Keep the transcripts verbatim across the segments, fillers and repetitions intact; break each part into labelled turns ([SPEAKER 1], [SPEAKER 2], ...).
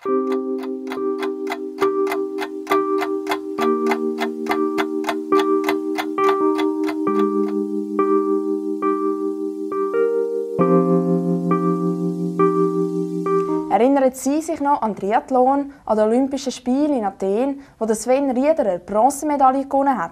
[SPEAKER 1] Erinnern Sie sich noch an Triathlon an den Olympischen Spielen in Athen, wo Sven Riederer Bronzemedaille gewonnen hat?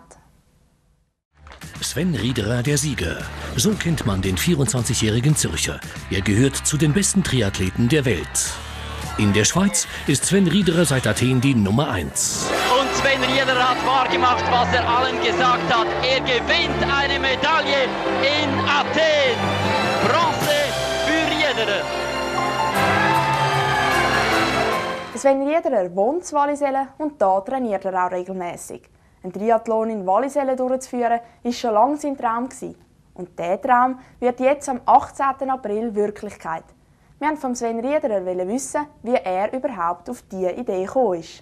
[SPEAKER 2] Sven Riederer, der Sieger. So kennt man den vierundzwanzigjährigen Zürcher. Er gehört zu den besten Triathleten der Welt. In der Schweiz ist Sven Riederer seit Athen die Nummer eins.
[SPEAKER 3] Und Sven Riederer hat wahrgemacht, was er allen gesagt hat. Er gewinnt eine Medaille in Athen. Bronze für Riederer.
[SPEAKER 1] Sven Riederer wohnt in Wallisellen und da trainiert er auch regelmäßig. Ein Triathlon in Wallisellen durchzuführen, war schon lange sein Traum. Und dieser Traum wird jetzt am achtzehnten April Wirklichkeit. Wir wollten von Sven Riederer wissen, wie er überhaupt auf diese Idee gekommen ist.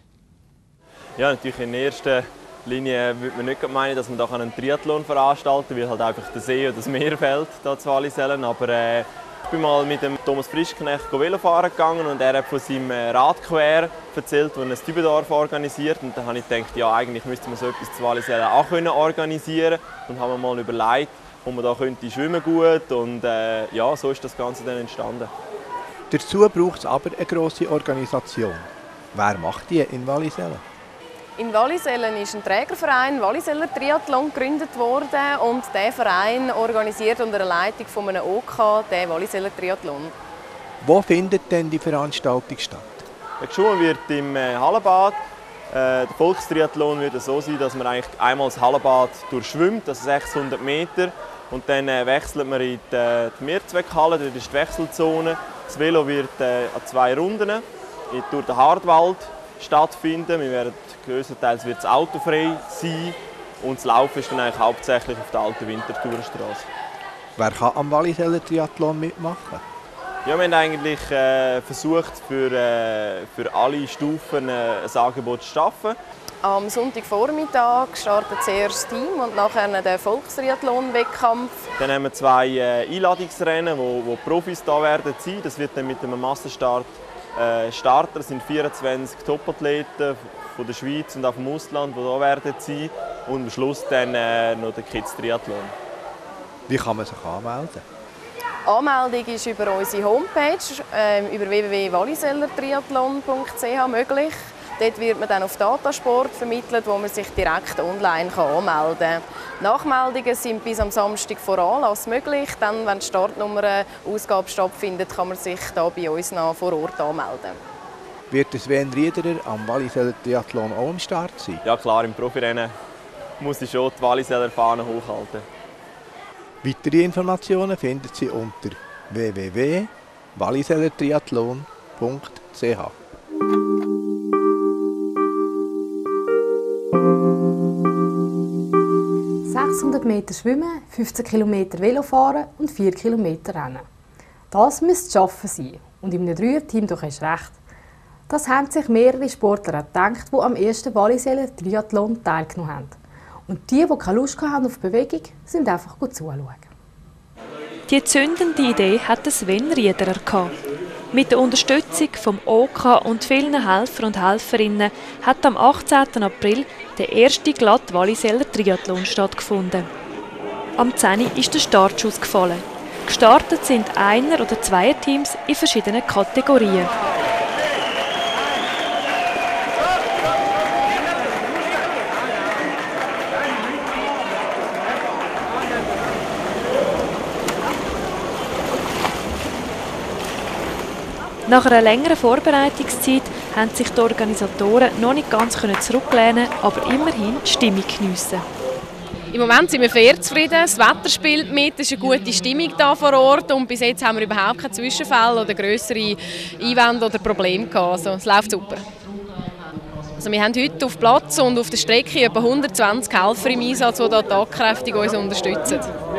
[SPEAKER 4] Ja, natürlich in erster Linie würde man nicht meinen, dass man da einen Triathlon veranstalten kann, weil halt einfach der See und das Meer fehlt hier zu Wallisellen. Aber äh, ich bin mal mit dem Thomas Frischknecht Velofahren gegangen und er hat von seinem Radquer erzählt, das ein Tübendorf organisiert. Und dann habe ich gedacht, ja, eigentlich müsste man so etwas zu Wallisellen auch organisieren können. Und haben mir mal überlegt, wo man da könnte schwimmen gut. Und äh, ja, so ist das Ganze dann entstanden.
[SPEAKER 5] Dazu braucht es aber eine grosse Organisation. Wer macht die in Wallisellen?
[SPEAKER 6] In Wallisellen ist ein Trägerverein, Walliseller Triathlon, gegründet worden und dieser Verein organisiert unter der Leitung von einem O K den Walliseller Triathlon.
[SPEAKER 5] Wo findet denn die Veranstaltung statt?
[SPEAKER 4] Der geschwommen wird im Hallenbad. Der Volkstriathlon wird so sein, dass man eigentlich einmal das Hallenbad durchschwimmt, also sechshundert Meter. Und dann wechselt man in die Mehrzweckhalle, dort ist die Wechselzone. Das Velo wird an zwei Runden durch den Hartwald stattfinden. Wir werden, grösstenteils wird es autofrei sein und das Laufen ist dann eigentlich hauptsächlich auf der alten Winterthurstrasse.
[SPEAKER 5] Wer kann am Walliseller Triathlon mitmachen?
[SPEAKER 4] Ja, wir haben eigentlich äh, versucht, für, äh, für alle Stufen äh, ein Angebot zu schaffen.
[SPEAKER 6] Am Sonntagvormittag startet zuerst das Team und nachher der Volkstriathlon-Wettkampf.
[SPEAKER 4] Dann haben wir zwei äh, Einladungsrennen, wo, wo Profis da werden sein. Das wird dann mit einem Massenstart äh, starten. Das sind vierundzwanzig Topathleten von der Schweiz und auch vom Ausland, die da werden sein. Und am Schluss dann äh, noch der Kids-Triathlon.
[SPEAKER 5] Wie kann man sich anmelden?
[SPEAKER 6] Anmeldung ist über unsere Homepage äh, über w w w punkt walliseller triathlon punkt c h möglich. Dort wird man dann auf Datasport vermittelt, wo man sich direkt online anmelden kann. Nachmeldungen sind bis am Samstag vor Anlass möglich. Dann, wenn die Startnummer-Ausgabe stattfindet, kann man sich da bei uns noch vor Ort anmelden.
[SPEAKER 5] Wird Sven Riederer am Walliseller Triathlon auch am Start sein?
[SPEAKER 4] Ja klar, im Profirennen muss ich schon die Walliseller Fahne hochhalten.
[SPEAKER 5] Weitere Informationen finden Sie unter w w w punkt walliseller triathlon punkt c h.
[SPEAKER 7] sechshundert Meter schwimmen, fünfzehn Kilometer Velofahren und vier Kilometer Rennen. Das müsste zu schaffen sein. Und in einem Dreierteam, du hast recht. Das haben sich mehrere Sportler gedacht, die am ersten Walliseller Triathlon teilgenommen haben. Und die, die keine Lust hatten auf Bewegung, sind einfach gut zuschauen.
[SPEAKER 8] Die zündende Idee hatte Sven Riederer. Mit der Unterstützung vom O K und vielen Helfer und Helferinnen hat am achtzehnten April der erste glatt Walliseller Triathlon stattgefunden. Am zehn Uhr ist der Startschuss gefallen. Gestartet sind Einer- oder Zweierteams in verschiedenen Kategorien. Nach einer längeren Vorbereitungszeit haben sich die Organisatoren noch nicht ganz zurücklehnen, aber immerhin die Stimmung geniessen.
[SPEAKER 9] Im Moment sind wir sehr zufrieden. Das Wetter spielt mit, es ist eine gute Stimmung hier vor Ort und bis jetzt haben wir überhaupt keine Zwischenfälle oder grössere Einwände oder Probleme gehabt. Also, es läuft super. Also, wir haben heute auf Platz und auf der Strecke etwa hundertzwanzig Helfer im Einsatz, die hier tatkräftig uns unterstützen.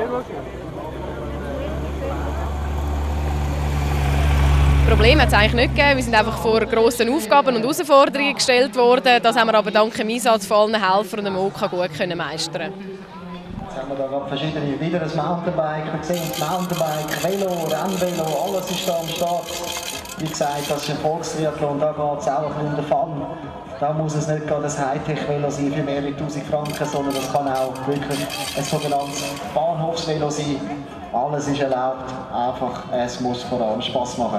[SPEAKER 9] Probleme hat es eigentlich nicht gegeben. Wir sind einfach vor grossen Aufgaben und Herausforderungen gestellt worden. Das haben wir aber dank dem Einsatz von allen Helfern und dem O K gut können meistern.
[SPEAKER 10] Jetzt haben wir da gerade verschiedene, wieder ein Mountainbike, wir sehen Mountainbike, Velo, Rennvelo, alles ist da am Start. wie gesagt, das ist ein Volkstriathlon, da geht es auch ein bisschen um den Fun. Da muss es nicht gerade ein Hightech-Velo sein für mehrere tausend Franken, sondern das kann auch wirklich ein sogenanntes Bahnhofsvelo sein. Alles ist erlaubt, einfach es muss vor allem Spass machen.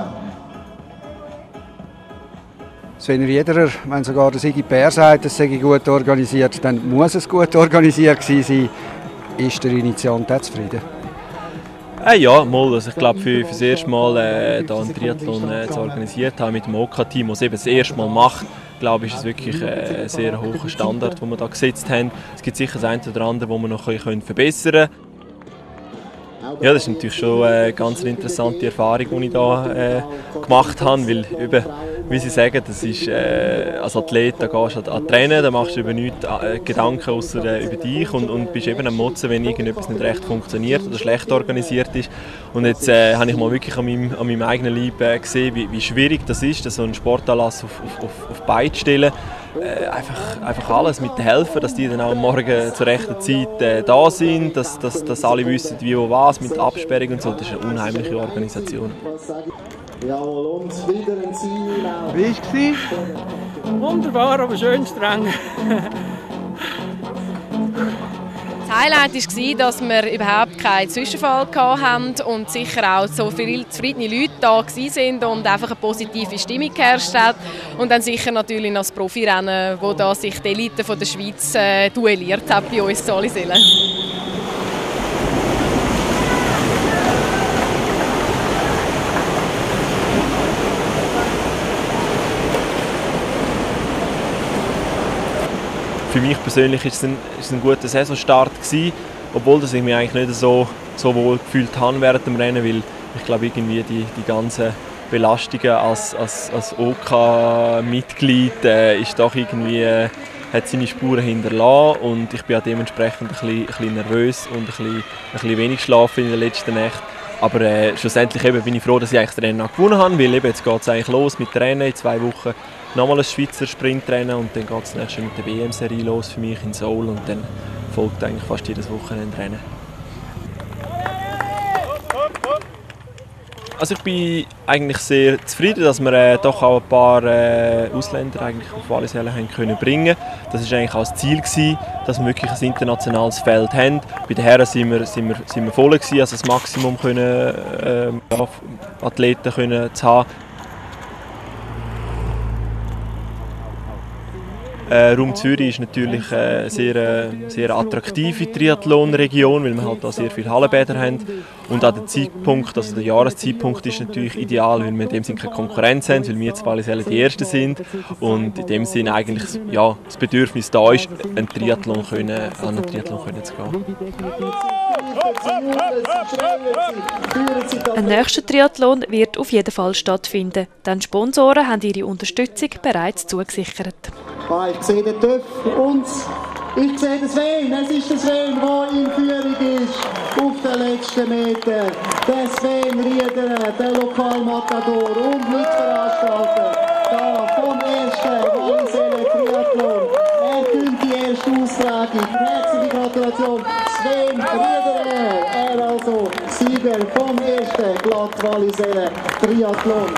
[SPEAKER 11] Sven Riederer, wenn sogar der Sigi Bär sagt, es sei gut organisiert, dann muss es gut organisiert sein. Ist der Initiant auch zufrieden?
[SPEAKER 4] Äh, ja, mal. Also ich glaube, für, für das erste Mal äh, da einen Triathlon äh, zu organisiert haben mit dem O K-Team, das es eben das erste Mal macht, glaube ich, ist es wirklich äh, ein sehr hoher Standard, den wir da gesetzt haben. Es gibt sicher das eine oder andere, das wir noch können verbessern können. Ja, das ist natürlich schon eine ganz interessante Erfahrung, die ich hier äh, gemacht habe, weil eben, wie Sie sagen, das ist, äh, als Athlet da gehst du an Trainen, da machst du über nichts äh, Gedanken außer äh, über dich und, und bist eben am Motzen, wenn irgendetwas nicht recht funktioniert oder schlecht organisiert ist. Und jetzt äh, habe ich mal wirklich an meinem, an meinem eigenen Leib äh, gesehen, wie, wie schwierig das ist, so einen Sportanlass auf, auf, auf, auf Beine zu stellen. Äh, einfach, einfach alles mit den Helfern, dass die dann auch am Morgen zur rechten Zeit äh, da sind, dass, dass, dass alle wissen, wie wo was, mit Absperrung und so. Das ist eine unheimliche Organisation.
[SPEAKER 10] Jawohl, und wieder ein Ziel.
[SPEAKER 11] Wie war es?
[SPEAKER 12] Wunderbar, aber schön streng.
[SPEAKER 9] Das Highlight war, dass wir überhaupt keinen Zwischenfall hatten und sicher auch so viele zufriedene Leute da waren und einfach eine positive Stimmung geherrscht hat. Und dann sicher natürlich noch das Profirennen, wo da sich die Elite von der Schweiz äh, duelliert hat bei uns in Wallisellen.
[SPEAKER 4] Für mich persönlich war es ein, ist es ein guter Saisonstart gewesen, obwohl ich mich eigentlich nicht so, so wohl gefühlt habe während dem Rennen, weil ich glaube irgendwie die, die ganzen Belastungen als, als, als O K-Mitglied äh, ist doch irgendwie äh, hat seine Spuren hinterlassen und ich bin auch dementsprechend ein bisschen, ein bisschen nervös und ein bisschen, ein bisschen wenig geschlafen in den letzten Nächten. Aber äh, schlussendlich eben bin ich froh, dass ich eigentlich das Rennen auch gewonnen habe, weil eben jetzt geht es eigentlich los mit dem Rennen in zwei Wochen. Nochmal ein Schweizer Sprintrennen und dann geht es nächstes mit der W M-Serie los für mich in Seoul und dann folgt eigentlich fast jedes Wochenende Rennen. Also ich bin eigentlich sehr zufrieden, dass wir äh, doch auch ein paar äh, Ausländer eigentlich auf Wallisellen haben können bringen. Das war eigentlich auch das Ziel gewesen, dass wir wirklich ein internationales Feld haben. Bei den Herren sind wir, sind wir, sind wir voll gewesen, also das Maximum können, äh, ja, Athleten können zu haben. Äh, Raum Zürich ist natürlich eine sehr, äh, sehr attraktive Triathlonregion, weil wir halt da sehr viele Hallenbäder haben. Und auch der Zeitpunkt, also der Jahreszeitpunkt ist natürlich ideal, weil wir in dem Sinne keine Konkurrenz haben, weil wir jetzt Wallisellen die Ersten sind. Und in dem Sinne eigentlich ja, das Bedürfnis da ist, einen Triathlon können, an einen Triathlon können zu gehen.
[SPEAKER 8] Ein nächster Triathlon wird auf jeden Fall stattfinden, denn Sponsoren haben ihre Unterstützung bereits zugesichert.
[SPEAKER 10] Ich sehe den TÜV und ich sehe den Sven. Es ist der Sven, der in Führung ist auf den letzten Meter. Der Sven Riederer, der Lokalmatador und Mitveranstalter da vom ersten Wallisellen Triathlon. Er gewinnt die erste Austragung. Herzliche Gratulation, Sven Riederer. Er also Sieger vom ersten Glatt Wallisellen Triathlon.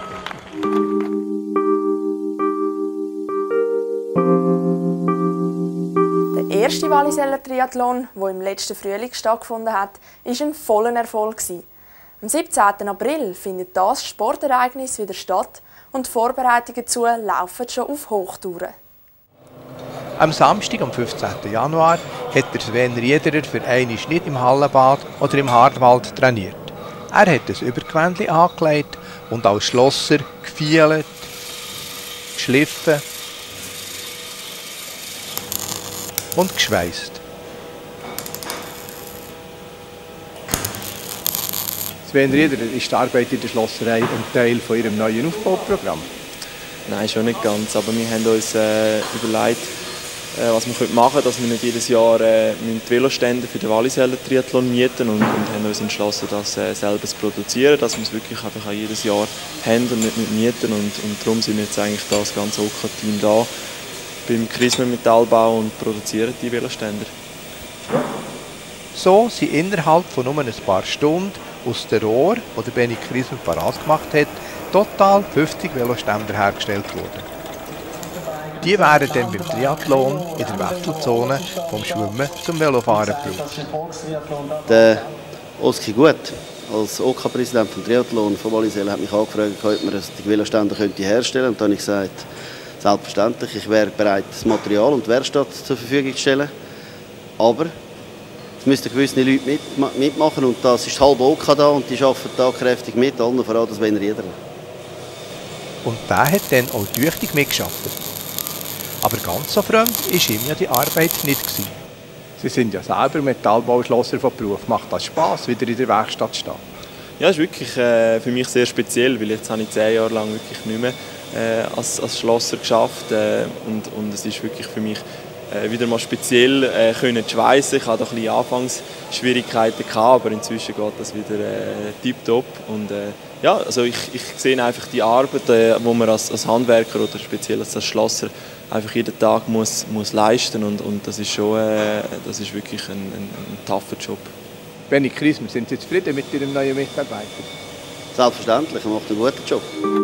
[SPEAKER 1] Der erste Walliseller Triathlon, der im letzten Frühling stattgefunden hat, war ein voller Erfolg. Am siebzehnten April findet das Sportereignis wieder statt und die Vorbereitungen dazu laufen schon auf Hochtouren.
[SPEAKER 5] Am Samstag, am fünfzehnten Januar, hat der Sven Riederer für einmal nicht im Hallenbad oder im Hartwald trainiert. Er hat ein Übergewändchen angelegt und als Schlosser gefielt, geschliffen und geschweißt. Sven Riederer, ist die Arbeit in der Schlosserei ein Teil von Ihrem neuen Aufbauprogramm?
[SPEAKER 4] Nein, schon nicht ganz, aber wir haben uns äh, überlegt, äh, was wir machen können, dass wir nicht jedes Jahr äh, die Velostände für den Walliseller Triathlon mieten und, und haben uns entschlossen, das äh, selber zu produzieren, dass wir es wirklich einfach auch jedes Jahr haben und nicht mit mieten und, und darum sind wir jetzt eigentlich das ganze O K-Team da beim Chrismer Metallbau und produzieren die Veloständer.
[SPEAKER 5] So sind innerhalb von nur ein paar Stunden aus dem Rohr, das Benny Chrismer parat gemacht hat, total fünfzig Veloständer hergestellt worden. Die werden dann beim Triathlon in der Wechselzone vom Schwimmen zum Velofahren gebraucht.
[SPEAKER 12] Der Oski Gut, als O K-Präsident des Triathlon von Wallisellen, hat mich angefragt, ob man die Veloständer herstellen könnte. Und dann habe ich gesagt, selbstverständlich, ich wäre bereit, das Material und die Werkstatt zur Verfügung zu stellen. Aber es müssten gewisse Leute mit, mitmachen und das ist halb O K da und die arbeiten da kräftig mit, allen voran das Sven Riederer.
[SPEAKER 5] Und der hat dann auch tüchtig mitgearbeitet. Aber ganz so fremd war ihm ja die Arbeit nicht gewesen.
[SPEAKER 13] Sie sind ja selber Metallbauschlosser von Beruf. Macht das Spass, wieder in der Werkstatt zu stehen?
[SPEAKER 4] Ja, es ist wirklich äh, für mich sehr speziell, weil jetzt habe ich zehn Jahre lang wirklich nicht mehr äh, als, als Schlosser geschafft äh, und, und es ist wirklich für mich äh, wieder mal speziell äh, können zu schweissen. Ich hatte ein bisschen Anfangsschwierigkeiten gehabt, aber inzwischen geht das wieder äh, tipptopp und äh, ja, also ich, ich sehe einfach die Arbeit, äh, wo man als, als Handwerker oder speziell als Schlosser einfach jeden Tag muss, muss leisten und, und das ist schon äh, das ist wirklich ein, ein, ein tougher Job.
[SPEAKER 13] Benny Kriesmer, sind Sie zufrieden mit Ihrem neuen Mitarbeiter?
[SPEAKER 12] Selbstverständlich, er macht einen guten Job.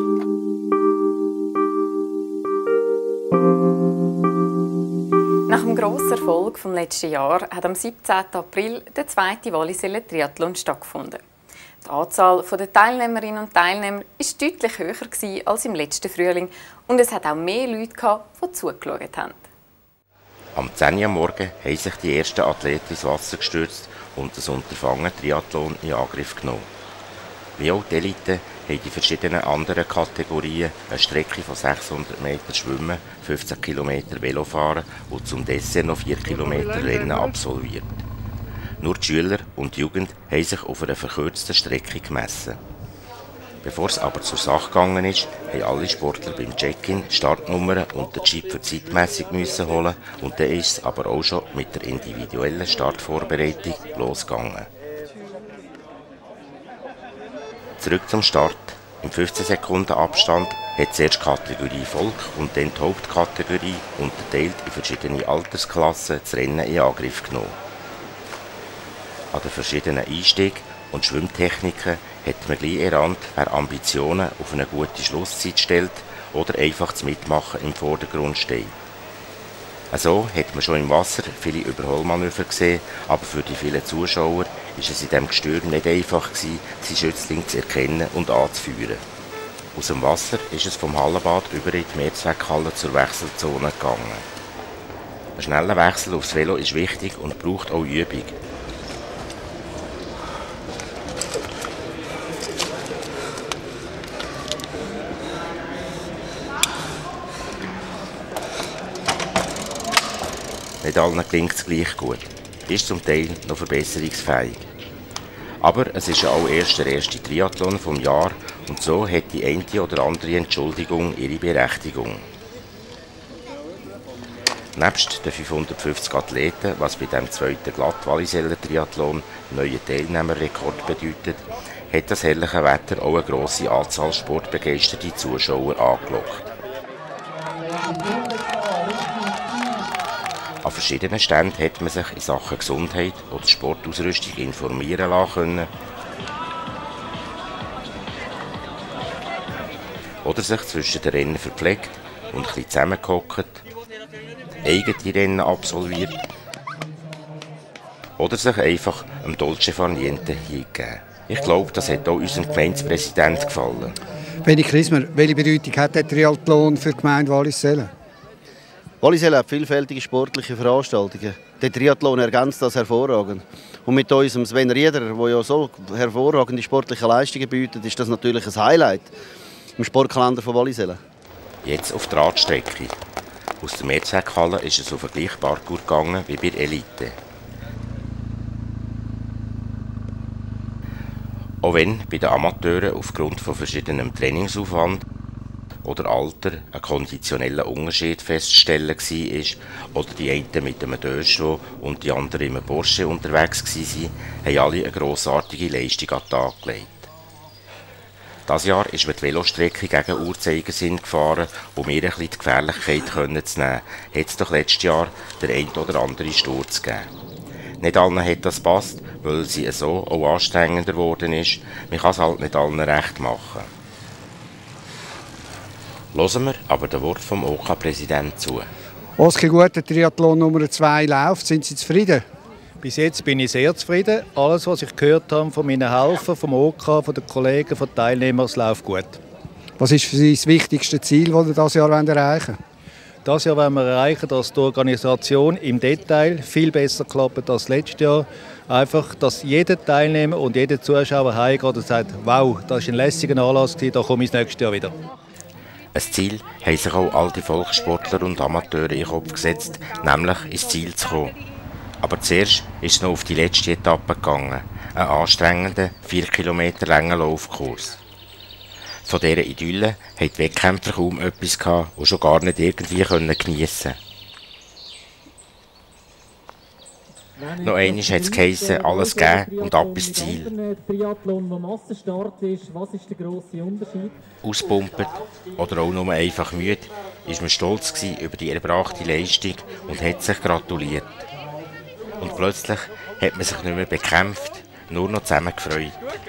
[SPEAKER 14] Nach dem grossen Erfolg vom letzten Jahr hat am siebzehnten April der zweite Walliseller Triathlon stattgefunden. Die Anzahl der Teilnehmerinnen und Teilnehmer war deutlich höher als im letzten Frühling und es hat auch mehr Leute gehabt, die zugeschaut haben.
[SPEAKER 15] Am zehn Uhr am Morgen haben sich die ersten Athleten ins Wasser gestürzt und das Unterfangen Triathlon in Angriff genommen. Wie auch die Elite haben die verschiedenen anderen Kategorien eine Strecke von sechshundert Meter Schwimmen, fünfzehn Kilometer Velofahren und zum Dessert noch vier Kilometer Rennen absolviert. Nur die Schüler und die Jugend haben sich auf einer verkürzten Strecke gemessen. Bevor es aber zur Sache gegangen ist, haben alle Sportler beim Check-in Startnummern und den Chip für die Zeitmessung müssen holen und dann ist es aber auch schon mit der individuellen Startvorbereitung losgegangen. Zurück zum Start. Im fünfzehn Sekunden Abstand hat zuerst die Kategorie Volk und dann die Hauptkategorie unterteilt in verschiedene Altersklassen das Rennen in Angriff genommen. An den verschiedenen Einstieg- und Schwimmtechniken hat man gleich erkannt, wer Ambitionen auf eine gute Schlusszeit stellt oder einfach das Mitmachen im Vordergrund steht. So hat man schon im Wasser viele Überholmanöver gesehen, aber für die vielen Zuschauer war es in diesem Gestör nicht einfach gewesen, seinen Schützling zu erkennen und anzuführen. Aus dem Wasser ist es vom Hallenbad über in die Mehrzweckhalle zur Wechselzone gegangen. Ein schneller Wechsel aufs Velo ist wichtig und braucht auch Übung. Nicht allen gelingt es gleich gut, ist zum Teil noch verbesserungsfähig. Aber es ist ja auch erst der erste Triathlon vom Jahr und so hat die eine oder andere Entschuldigung ihre Berechtigung. Nebst den fünfhundertfünfzig Athleten, was bei dem zweiten Glatt-Walliseller Triathlon neuen Teilnehmerrekord bedeutet, hat das herrliche Wetter auch eine grosse Anzahl sportbegeisterte Zuschauer angelockt. An verschiedenen Ständen hat man sich in Sachen Gesundheit oder Sportausrüstung informieren lassen können oder sich zwischen den Rennen verpflegt und ein bisschen zusammengehockt, eigene Rennen absolviert oder sich einfach am Dolce Far Niente hingegeben. Ich glaube, das hat auch unserem Gemeindepräsidenten gefallen.
[SPEAKER 11] Benny Kriesmer, welche Bedeutung hat der Triathlon für die Gemeinde Wallisellen?
[SPEAKER 12] Wallisellen hat vielfältige sportliche Veranstaltungen. Der Triathlon ergänzt das hervorragend. Und mit unserem Sven Riederer, der ja so hervorragende sportliche Leistungen bietet, ist das natürlich ein Highlight im Sportkalender von Wallisellen.
[SPEAKER 15] Jetzt auf die Radstrecke. Aus der Mehrzweckhalle ist es auf den gleichen Parkour gegangen wie bei der Elite. Auch wenn bei den Amateuren aufgrund von verschiedenem Trainingsaufwand oder Alter ein konditioneller Unterschied festzustellen war oder die einen mit einem Döschwo und die anderen in einem Porsche unterwegs waren, haben alle eine grossartige Leistung an den Tag gelegt. Dieses Jahr ist man die Velostrecke gegen Uhrzeigersinn gefahren, um mir ein bisschen die Gefährlichkeit zu nehmen, hat es doch letztes Jahr der ein oder andere Sturz gegeben. Nicht allen hat das gepasst, weil sie so auch anstrengender geworden ist. Man kann es halt nicht allen recht machen. Hören wir aber den Wort vom O K-Präsidenten zu.
[SPEAKER 11] Oski, gut, der Triathlon Nummer zwei läuft. Sind Sie zufrieden?
[SPEAKER 16] Bis jetzt bin ich sehr zufrieden. Alles, was ich gehört habe von meinen Helfern, vom O K, von den Kollegen, von den Teilnehmern, es läuft gut.
[SPEAKER 11] Was ist für Sie das wichtigste Ziel, das Sie dieses Jahr erreichen wollen?
[SPEAKER 16] Dieses Jahr wollen wir erreichen, dass die Organisation im Detail viel besser klappt als letztes Jahr. Einfach, dass jeder Teilnehmer und jeder Zuschauer heimgeht und sagt, wow, das war ein lässiger Anlass, da komme ich das nächste Jahr wieder.
[SPEAKER 15] Ein Ziel haben sich auch alte Volkssportler und Amateure in den Kopf gesetzt, nämlich ins Ziel zu kommen. Aber zuerst ist es noch auf die letzte Etappe gegangen, ein anstrengender, vier Kilometer langer Laufkurs. Von dieser Idylle hatten die Wettkämpfer kaum etwas gehabt und schon gar nicht irgendwie geniessen können. Noch einmal hat es geheissen, alles geben und ab ins Ziel. Auspumpert oder auch nur einfach müde, war man stolz über die erbrachte Leistung und hat sich gratuliert. Und plötzlich hat man sich nicht mehr bekämpft, nur noch zusammen gefreut.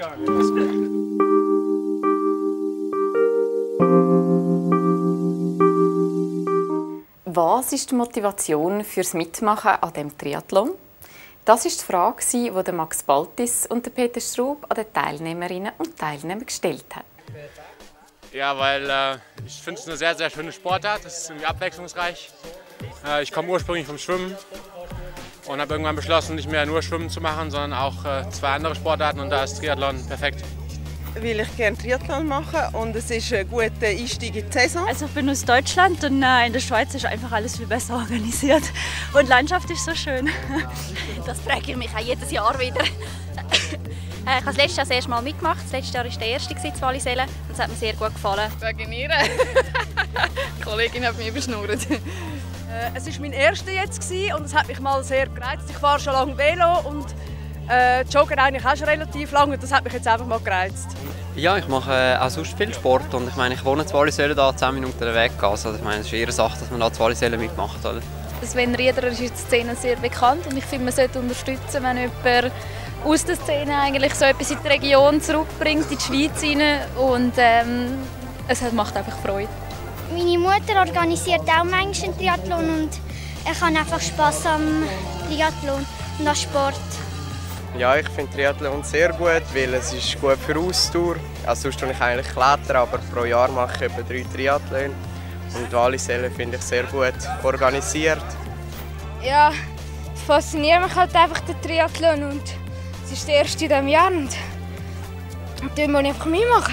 [SPEAKER 14] Was ist die Motivation fürs Mitmachen an dem Triathlon? Das war die Frage, die Max Baltis und Peter Strub an die Teilnehmerinnen und Teilnehmer gestellt haben.
[SPEAKER 17] Ja, weil äh, ich finde es eine sehr, sehr schöne Sportart. Es ist irgendwie abwechslungsreich. Äh, ich komme ursprünglich vom Schwimmen und habe irgendwann beschlossen, nicht mehr nur Schwimmen zu machen, sondern auch äh, zwei andere Sportarten, und da ist Triathlon perfekt.
[SPEAKER 18] Weil ich gerne Triathlon mache und es ist ein guter Einstieg in die Saison.
[SPEAKER 19] Also ich bin aus Deutschland und äh, in der Schweiz ist einfach alles viel besser organisiert und die Landschaft ist so schön.
[SPEAKER 20] Das frage ich mich auch jedes Jahr wieder. Ich habe das letzte Jahr das erste Mal mitgemacht. Das letzte Jahr war der erste in Wallisellen und es hat mir sehr gut gefallen.
[SPEAKER 21] Wegen ihr. Die Kollegin hat mich überschnurrt.
[SPEAKER 22] Es war mein erster jetzt und es hat mich mal sehr gereizt. Ich fahre schon lange Velo und äh, joggen eigentlich auch schon relativ lange und das hat mich jetzt einfach mal gereizt.
[SPEAKER 23] Ja, ich mache äh, auch sonst viel Sport und ich meine, ich wohne in Wallisellen, da zehn Minuten den Weg gehen. Also ich meine, es ist eher eine Sache, dass man da in Wallisellen mitmacht. Oder?
[SPEAKER 24] Sven Riederer ist in der Szene sehr bekannt und ich finde, man sollte unterstützen, wenn jemand aus der Szene eigentlich so etwas in die Region zurückbringt, in die Schweiz rein, und ähm, es macht einfach Freude.
[SPEAKER 25] Meine Mutter organisiert auch manchmal einen Triathlon und ich habe einfach Spass am Triathlon und am Sport.
[SPEAKER 26] Ja, ich finde Triathlon sehr gut, weil es ist gut für Ausdauer. Also sonst tue ich eigentlich klettern, aber pro Jahr mache ich etwa drei Triathlon. Und Wallisellen finde ich sehr gut organisiert.
[SPEAKER 27] Ja, es fasziniert mich halt einfach der Triathlon und es ist der erste in diesem Jahr und den muss ich einfach mitmachen.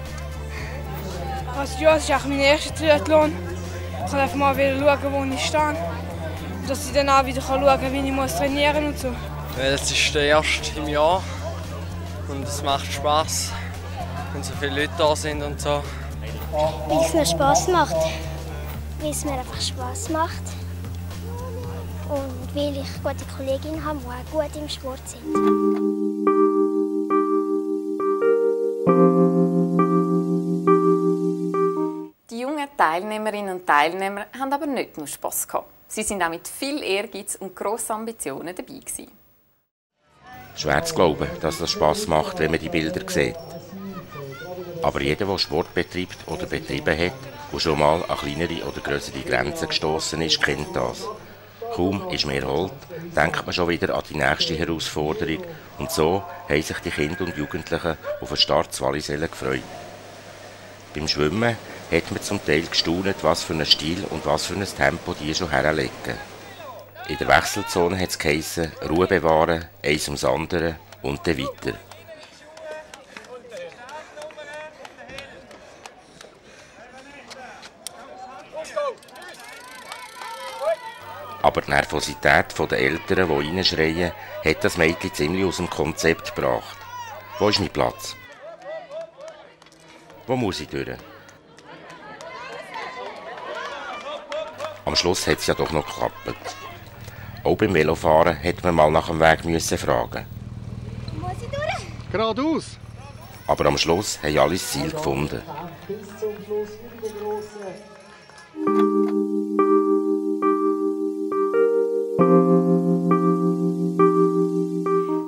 [SPEAKER 27] Also ja, es ist auch mein erster Triathlon. Ich kann einfach mal wieder schauen, wo ich stehe. Und dass ich dann auch wieder schauen kann, wie ich trainieren muss und so.
[SPEAKER 28] Es ist der erste im Jahr und es macht Spass, wenn so viele Leute da sind und so.
[SPEAKER 25] Weil es mir Spass macht. Weil es mir einfach Spass macht. Und weil ich gute Kolleginnen habe, die auch gut im Sport sind.
[SPEAKER 14] Die jungen Teilnehmerinnen und Teilnehmer haben aber nicht nur Spass gehabt. Sie sind auch mit viel Ehrgeiz und grossen Ambitionen dabei gewesen.
[SPEAKER 15] Schwer zu glauben, dass das Spass macht, wenn man die Bilder sieht. Aber jeder, der Sport betreibt oder betrieben hat und schon mal an kleinere oder größere Grenzen gestoßen ist, kennt das. Kaum ist man erholt, denkt man schon wieder an die nächste Herausforderung, und so haben sich die Kinder und Jugendlichen auf den Start zu Wallisellen gefreut. Beim Schwimmen hat man zum Teil gestaunt, was für einen Stil und was für ein Tempo die schon herlegen. In der Wechselzone hat es geheissen, Ruhe bewahren, eins ums andere und dann weiter. Aber die Nervosität der Eltern, die reinschreien, hat das Mädchen ziemlich aus dem Konzept gebracht. Wo ist mein Platz? Wo muss ich durch? Am Schluss hat es ja doch noch geklappt. Auch beim Velofahren hätte man mal nach dem Weg müssen fragen.
[SPEAKER 25] Muss ich durch?
[SPEAKER 11] Geradeaus.
[SPEAKER 15] Aber am Schluss haben alle das Ziel gefunden.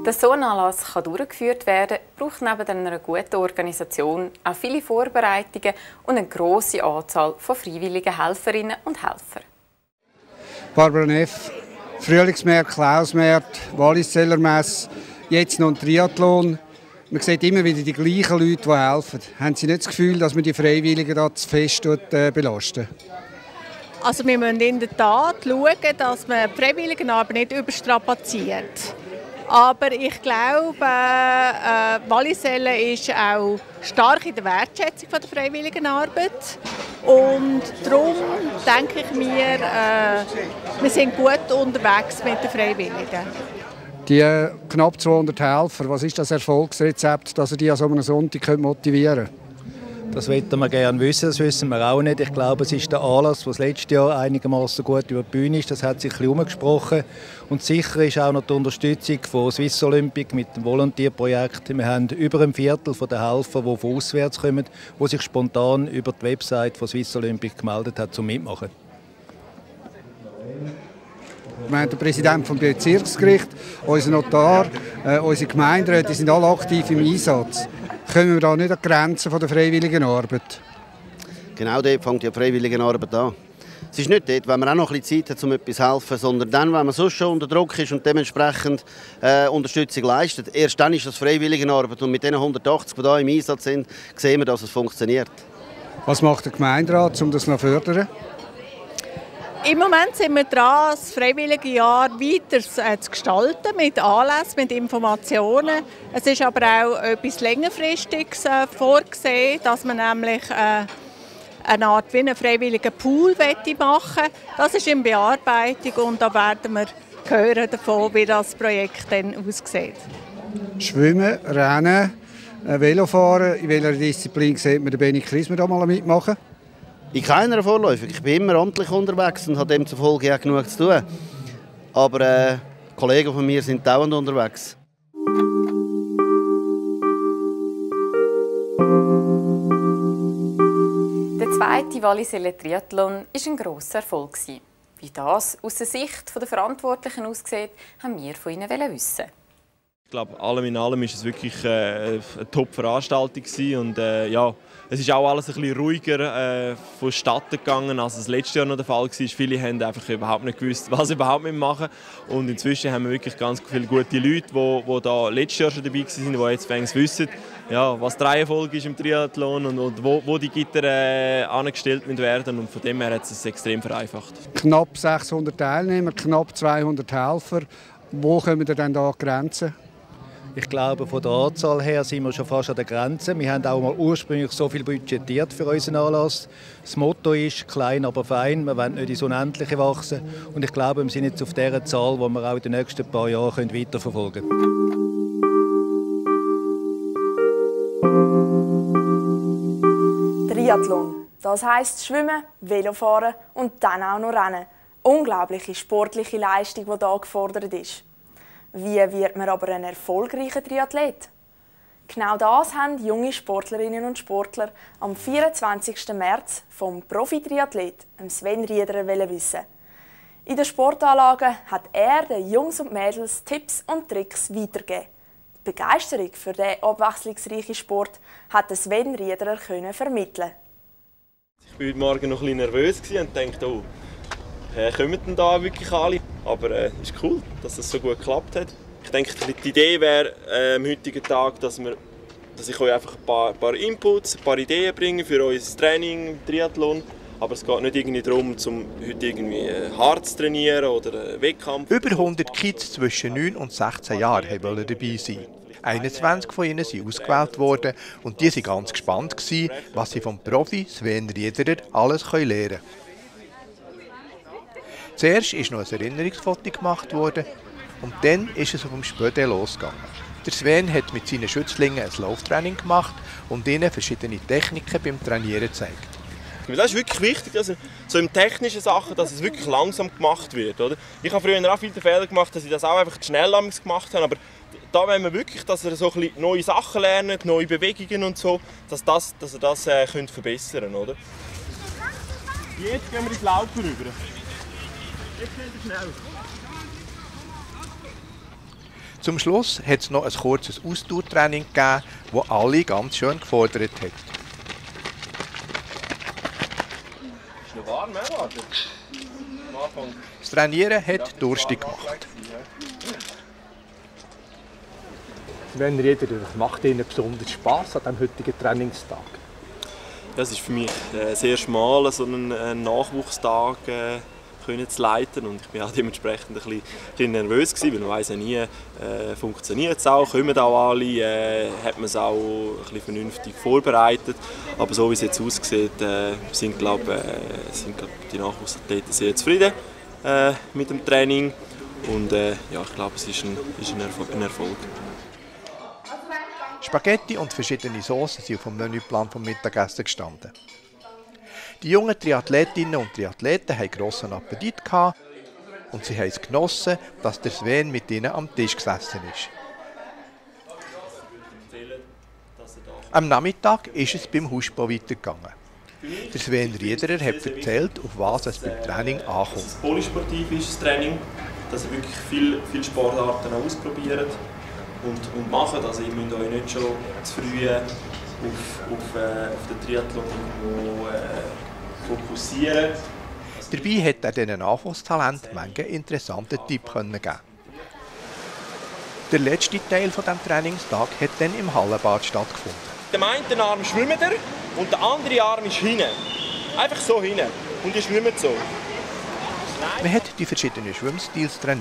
[SPEAKER 14] Dass so ein Anlass durchgeführt werden kann, braucht neben einer guten Organisation auch viele Vorbereitungen und eine grosse Anzahl von freiwilligen Helferinnen und Helfern.
[SPEAKER 11] Barbara Neff, Frühlingsmärkte, Klausmärkte, Walliszellermesse, jetzt noch ein Triathlon. Man sieht immer wieder die gleichen Leute, die helfen. Haben Sie nicht das Gefühl, dass man die Freiwilligen da zu fest belasten?
[SPEAKER 1] Also wir müssen in der Tat schauen, dass man die Freiwilligenarbeit nicht überstrapaziert. Aber ich glaube, äh, Wallisellen ist auch stark in der Wertschätzung von der Freiwilligenarbeit. Und darum denke ich mir, äh, wir sind gut unterwegs mit den Freiwilligen.
[SPEAKER 11] Die äh, knapp zweihundert Helfer, was ist das Erfolgsrezept, dass ihr die an so einem Sonntag motivieren könnt?
[SPEAKER 16] Das wollten wir gerne wissen, das wissen wir auch nicht. Ich glaube, es ist der Anlass, der das letzte Jahr einigermaßen gut über die Bühne ist. Das hat sich ein bisschen herumgesprochen. Und sicher ist auch noch die Unterstützung von Swiss Olympic mit dem Volontierprojekt. Wir haben über ein Viertel der Helfer, die von auswärts kommen, die sich spontan über die Website von Swiss Olympic gemeldet haben, zum Mitmachen.
[SPEAKER 11] Wir haben den Präsidenten des Bezirksgerichts, unseren Notar, äh, unsere Gemeinderäte, die sind alle aktiv im Einsatz. Kommen wir da nicht an die Grenzen der freiwilligen Arbeit?
[SPEAKER 12] Genau dort fängt die freiwillige Arbeit an. Es ist nicht dort, wenn man auch noch ein bisschen Zeit hat, um etwas zu helfen, sondern dann, wenn man sonst schon unter Druck ist und dementsprechend äh, Unterstützung leistet. Erst dann ist das freiwillige Arbeit. Und mit den hundertachtzig, die hier im Einsatz sind, sehen wir, dass es funktioniert.
[SPEAKER 11] Was macht der Gemeinderat, um das zu fördern?
[SPEAKER 1] Im Moment sind wir dran, das freiwillige Jahr weiter zu gestalten, mit Anlässen, mit Informationen. Es ist aber auch etwas Längerfristiges vorgesehen, dass man nämlich eine Art wie einen freiwilligen Pool machen möchte. Das ist in Bearbeitung und da werden wir hören davon, wie das Projekt dann aussieht.
[SPEAKER 11] Schwimmen, Rennen, Velofahren, in welcher Disziplin sieht man den Benny Krismer da mal mitmachen?
[SPEAKER 12] In keiner vorläufig. Ich bin immer amtlich unterwegs und habe demzufolge auch genug zu tun. Aber äh, Kollegen von mir sind dauernd unterwegs.
[SPEAKER 14] Der zweite Wallisellen Triathlon war ein grosser Erfolg. Wie das aus der Sicht der Verantwortlichen aussieht, haben wir von ihnen wissen.
[SPEAKER 4] Ich glaube, allem in allem war es wirklich äh, eine Top-Veranstaltung und äh, ja, es ist auch alles ein bisschen ruhiger äh, vonstatten gegangen, als es letztes Jahr noch der Fall war. Viele haben einfach überhaupt nicht gewusst, was sie überhaupt machen. Und inzwischen haben wir wirklich ganz viele gute Leute, die, die da letztes Jahr schon dabei waren, die jetzt wenigstens wissen, ja, was die Reihenfolge ist im Triathlon und, und wo, wo die Gitter äh, angestellt werden. Und von dem her hat es extrem vereinfacht.
[SPEAKER 11] Knapp sechshundert Teilnehmer, knapp zweihundert Helfer. Wo kommen wir denn da an Grenzen?
[SPEAKER 16] Ich glaube, von der Anzahl her sind wir schon fast an der Grenze. Wir haben auch mal ursprünglich so viel budgetiert für unseren Anlass. Das Motto ist «klein, aber fein». Wir wollen nicht ins Unendliche wachsen. Und ich glaube, wir sind jetzt auf dieser Zahl, die wir auch in den nächsten paar Jahren weiterverfolgen
[SPEAKER 2] können. Triathlon. Das heisst Schwimmen, Velofahren und dann auch noch Rennen. Unglaubliche sportliche Leistung, die hier gefordert ist. Wie wird man aber ein erfolgreicher Triathlet? Genau das haben junge Sportlerinnen und Sportler am vierundzwanzigsten März vom Profi-Triathlet Sven Riederer wissen. In den Sportanlagen hat er den Jungs und Mädels Tipps und Tricks weitergegeben. Die Begeisterung für diesen abwechslungsreichen Sport hat Sven Riederer vermitteln.
[SPEAKER 4] Ich war heute Morgen noch ein bisschen nervös und dachte, oh, äh, kommen denn da wirklich alle? Aber es äh, ist cool, dass es so gut geklappt hat. Ich denke, die Idee wäre äh, am heutigen Tag, dass, wir, dass ich euch einfach ein paar, paar Inputs, ein paar Ideen bringe für unser Training, Triathlon. Aber es geht nicht irgendwie darum, zum heute irgendwie hart zu trainieren oder einen Wettkampf.
[SPEAKER 5] Über hundert Kids zwischen neun und sechzehn Jahren wollten dabei sein. einundzwanzig von ihnen sind ausgewählt worden und die waren ganz gespannt, was sie vom Profi Sven Riederer alles lernen können. Zuerst ist noch ein Erinnerungsfoto gemacht worden und dann ist es auf dem Spöde losgegangen. Der Sven hat mit seinen Schützlingen ein Lauftraining gemacht und ihnen verschiedene Techniken beim Trainieren gezeigt.
[SPEAKER 4] Das ist wirklich wichtig, dass so in technischen Sachen, dass es wirklich langsam gemacht wird. Oder? Ich habe früher auch viele Fehler gemacht, dass ich das auch einfach zu schnell gemacht habe. Aber da wollen wir wirklich, dass ihr so ein bisschen neue Sachen lernt, neue Bewegungen und so, dass, das, dass ihr das äh, könnt verbessern könnt. Jetzt gehen wir ins Laufen rüber. Jetzt geht es schnell.
[SPEAKER 5] Zum Schluss hat es noch ein kurzes Ausdauertraining gegeben, das alle ganz schön gefordert hat.
[SPEAKER 4] Ist noch warm, ne? Warte.
[SPEAKER 5] Das Trainieren hat durstig gemacht.
[SPEAKER 3] Wenn jeder macht Ihnen besonders Spass an diesem heutigen Trainingstag?
[SPEAKER 4] Das ist für mich äh, sehr schmal, so einen äh, Nachwuchstag äh, können zu leiten. Und ich war auch dementsprechend ein bisschen, ein bisschen nervös gewesen, weil man weiss ja nie, äh, funktioniert es auch, kommen auch alle, äh, hat man es auch ein bisschen vernünftig vorbereitet. Aber so wie es jetzt aussieht, äh, sind, glaub, äh, sind glaub, die Nachwuchsathleten sehr zufrieden äh, mit dem Training. Und äh, ja, ich glaube, es ist ein, ist ein, Erfolg, ein Erfolg.
[SPEAKER 5] Spaghetti und verschiedene Soßen sind auf dem Menüplan vom Mittagessen gestanden. Die jungen Triathletinnen und Triathleten hatten grossen Appetit gehabt und sie haben es genossen, dass der Sven mit ihnen am Tisch gesessen ist. Am Nachmittag ist es beim Hausbau weitergegangen. Der Sven Riederer hat erzählt, auf was es beim Training ankommt.
[SPEAKER 4] Dass es polysportiv ist, das Training, dass ihr wirklich viele viel Sportarten ausprobiert. Und, und machen. Also ihr müsst euch nicht schon zu früh auf, auf, äh, auf den Triathlon äh, fokussieren.
[SPEAKER 5] Dabei hat er diesen Nachwuchstalenten manchen interessanten Tipp geben. Der letzte Teil dieses Trainingstags hat dann im Hallenbad stattgefunden.
[SPEAKER 4] Der eine Arm schwimmt er und der andere Arm ist hinten. Einfach so hinten. Und ihr schwimmt so.
[SPEAKER 5] Man hat die verschiedenen Schwimmstils trainiert.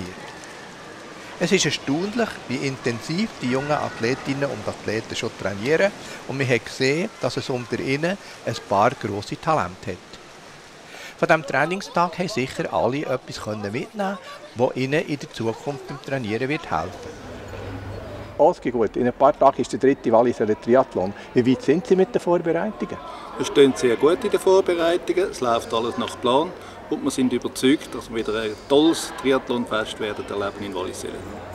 [SPEAKER 5] Es ist erstaunlich, wie intensiv die jungen Athletinnen und Athleten schon trainieren und man hat gesehen, dass es unter ihnen ein paar grosse Talente hat. Von diesem Trainingstag haben sicher alle etwas mitnehmen, das ihnen in der Zukunft beim Trainieren wird helfen.
[SPEAKER 3] Alles geht gut. In ein paar Tagen ist der dritte Walliser Triathlon. Wie weit sind Sie mit den Vorbereitungen?
[SPEAKER 6] Wir stehen sehr gut in den Vorbereitungen. Es läuft alles nach Plan. Und wir sind überzeugt, dass wir wieder ein tolles Triathlonfest werden erleben in Wallisellen.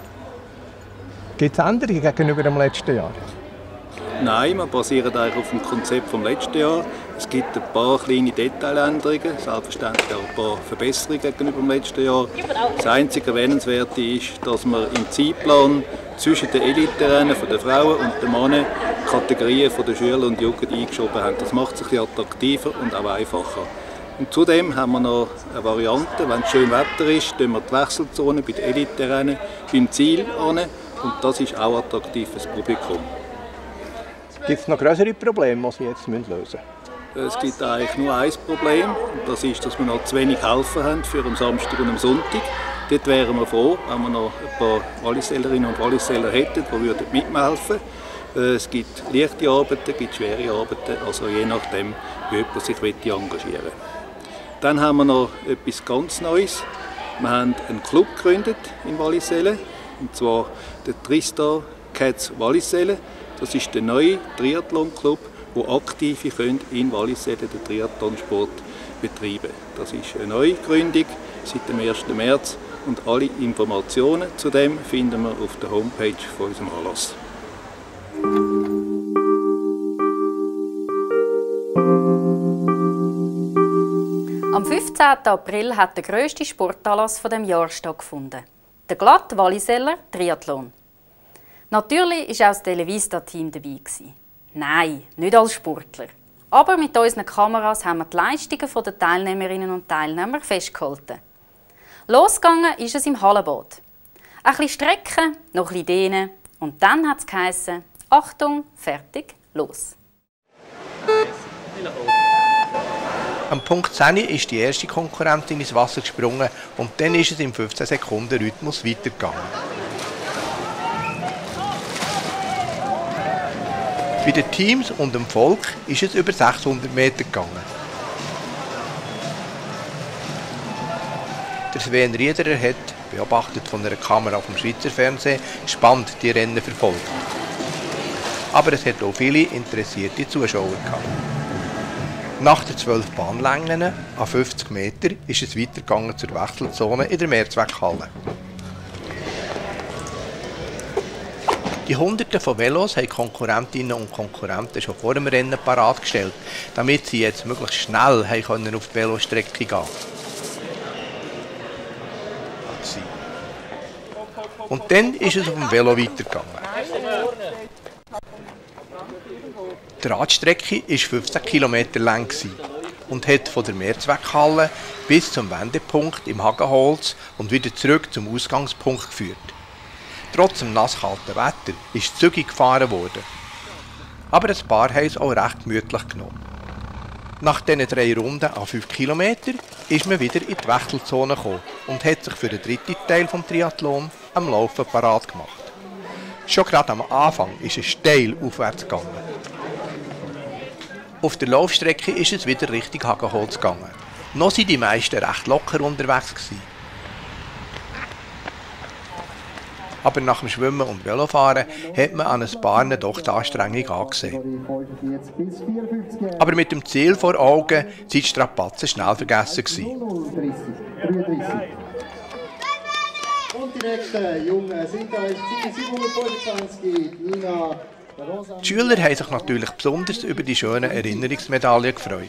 [SPEAKER 3] Gibt es Änderungen gegenüber dem letzten Jahr?
[SPEAKER 6] Nein, wir basieren eigentlich auf dem Konzept vom letzten Jahr. Es gibt ein paar kleine Detailänderungen, selbstverständlich auch ein paar Verbesserungen gegenüber dem letzten Jahr. Das einzige Erwähnenswerte ist, dass wir im Zeitplan zwischen den Elite-Rennen der Frauen und den Männern Kategorien der Schüler und Jugend eingeschoben haben. Das macht es ein bisschen attraktiver und auch einfacher. Und zudem haben wir noch eine Variante, wenn es schön Wetter ist, tun wir die Wechselzone bei den Elite-Rennen beim Ziel an. Und das ist auch attraktiv für das Publikum.
[SPEAKER 3] Gibt es noch größere Probleme, die Sie jetzt lösen müssen?
[SPEAKER 6] Es gibt eigentlich nur ein Problem. Und das ist, dass wir noch zu wenig Helfer haben für am Samstag und am Sonntag. Dort wären wir froh, wenn wir noch ein paar Wallisellerinnen und Walliseller hätten, die würden mithelfen würden. Es gibt leichte Arbeiten, es gibt schwere Arbeiten, also je nachdem, wie jemand sich engagieren will. Dann haben wir noch etwas ganz Neues. Wir haben einen Club gegründet in Wallisellen, und zwar den Tristar Cats Wallisellen. Das ist der neue Triathlon-Club, wo Aktive können in Wallisellen den Triathlonsport betreiben können. Das ist eine neue Gründung seit dem ersten März und alle Informationen zu dem finden wir auf der Homepage von unserem Anlass.
[SPEAKER 14] Am fünfzehnten April hat der grösste Sportanlass dieses Jahres stattgefunden. Der glatte Walliseller Triathlon. Natürlich war auch das Televista-Team dabei. Nein, nicht als Sportler. Aber mit unseren Kameras haben wir die Leistungen der Teilnehmerinnen und Teilnehmer festgehalten. Losgegangen ist es im Hallenbad. Ein bisschen strecken, noch ein bisschen dehnen und dann hat es geheissen: Achtung, fertig, los!
[SPEAKER 5] Am Punkt zehn ist die erste Konkurrentin ins Wasser gesprungen und dann ist es im fünfzehn Sekunden Rhythmus weitergegangen. Bei den Teams und dem Volk ist es über sechshundert Meter gegangen. Der Sven Riederer hat, beobachtet von einer Kamera vom Schweizer Fernsehen, spannend die Rennen verfolgt. Aber es hat auch viele interessierte Zuschauer gehabt. Nach den zwölf Bahnlängen an fünfzig Meter ist es weitergegangen zur Wechselzone in der Mehrzweckhalle. Die Hunderte von Velos haben Konkurrentinnen und Konkurrenten schon vor dem Rennen parat gestellt, damit sie jetzt möglichst schnell können auf die Velostrecke gehen. Und dann ist es auf dem Velo weitergegangen. Die Radstrecke war fünfzehn Kilometer lang und hat von der Mehrzweckhalle bis zum Wendepunkt im Hagenholz und wieder zurück zum Ausgangspunkt geführt. Trotz dem nasskalten Wetter ist zügig gefahren worden. Aber ein paar haben es auch recht gemütlich genommen. Nach diesen drei Runden an fünf Kilometern ist man wieder in die Wechselzone gekommen und hat sich für den dritten Teil des Triathlon am Laufen parat gemacht. Schon gerade am Anfang ist es steil aufwärts gegangen. Auf der Laufstrecke ist es wieder Richtung Hagenholz gegangen. Noch sind die meisten recht locker unterwegs gewesen. Aber nach dem Schwimmen und Velofahren hat man an ein paar doch die Anstrengung angesehen. Aber mit dem Ziel vor Augen waren die Strapazen schnell vergessen gewesen.
[SPEAKER 7] Und die nächsten Jungen sind da siebenhundertfünfundzwanzig, Nina.
[SPEAKER 5] Die Schüler haben sich natürlich besonders über die schönen Erinnerungsmedaillen gefreut.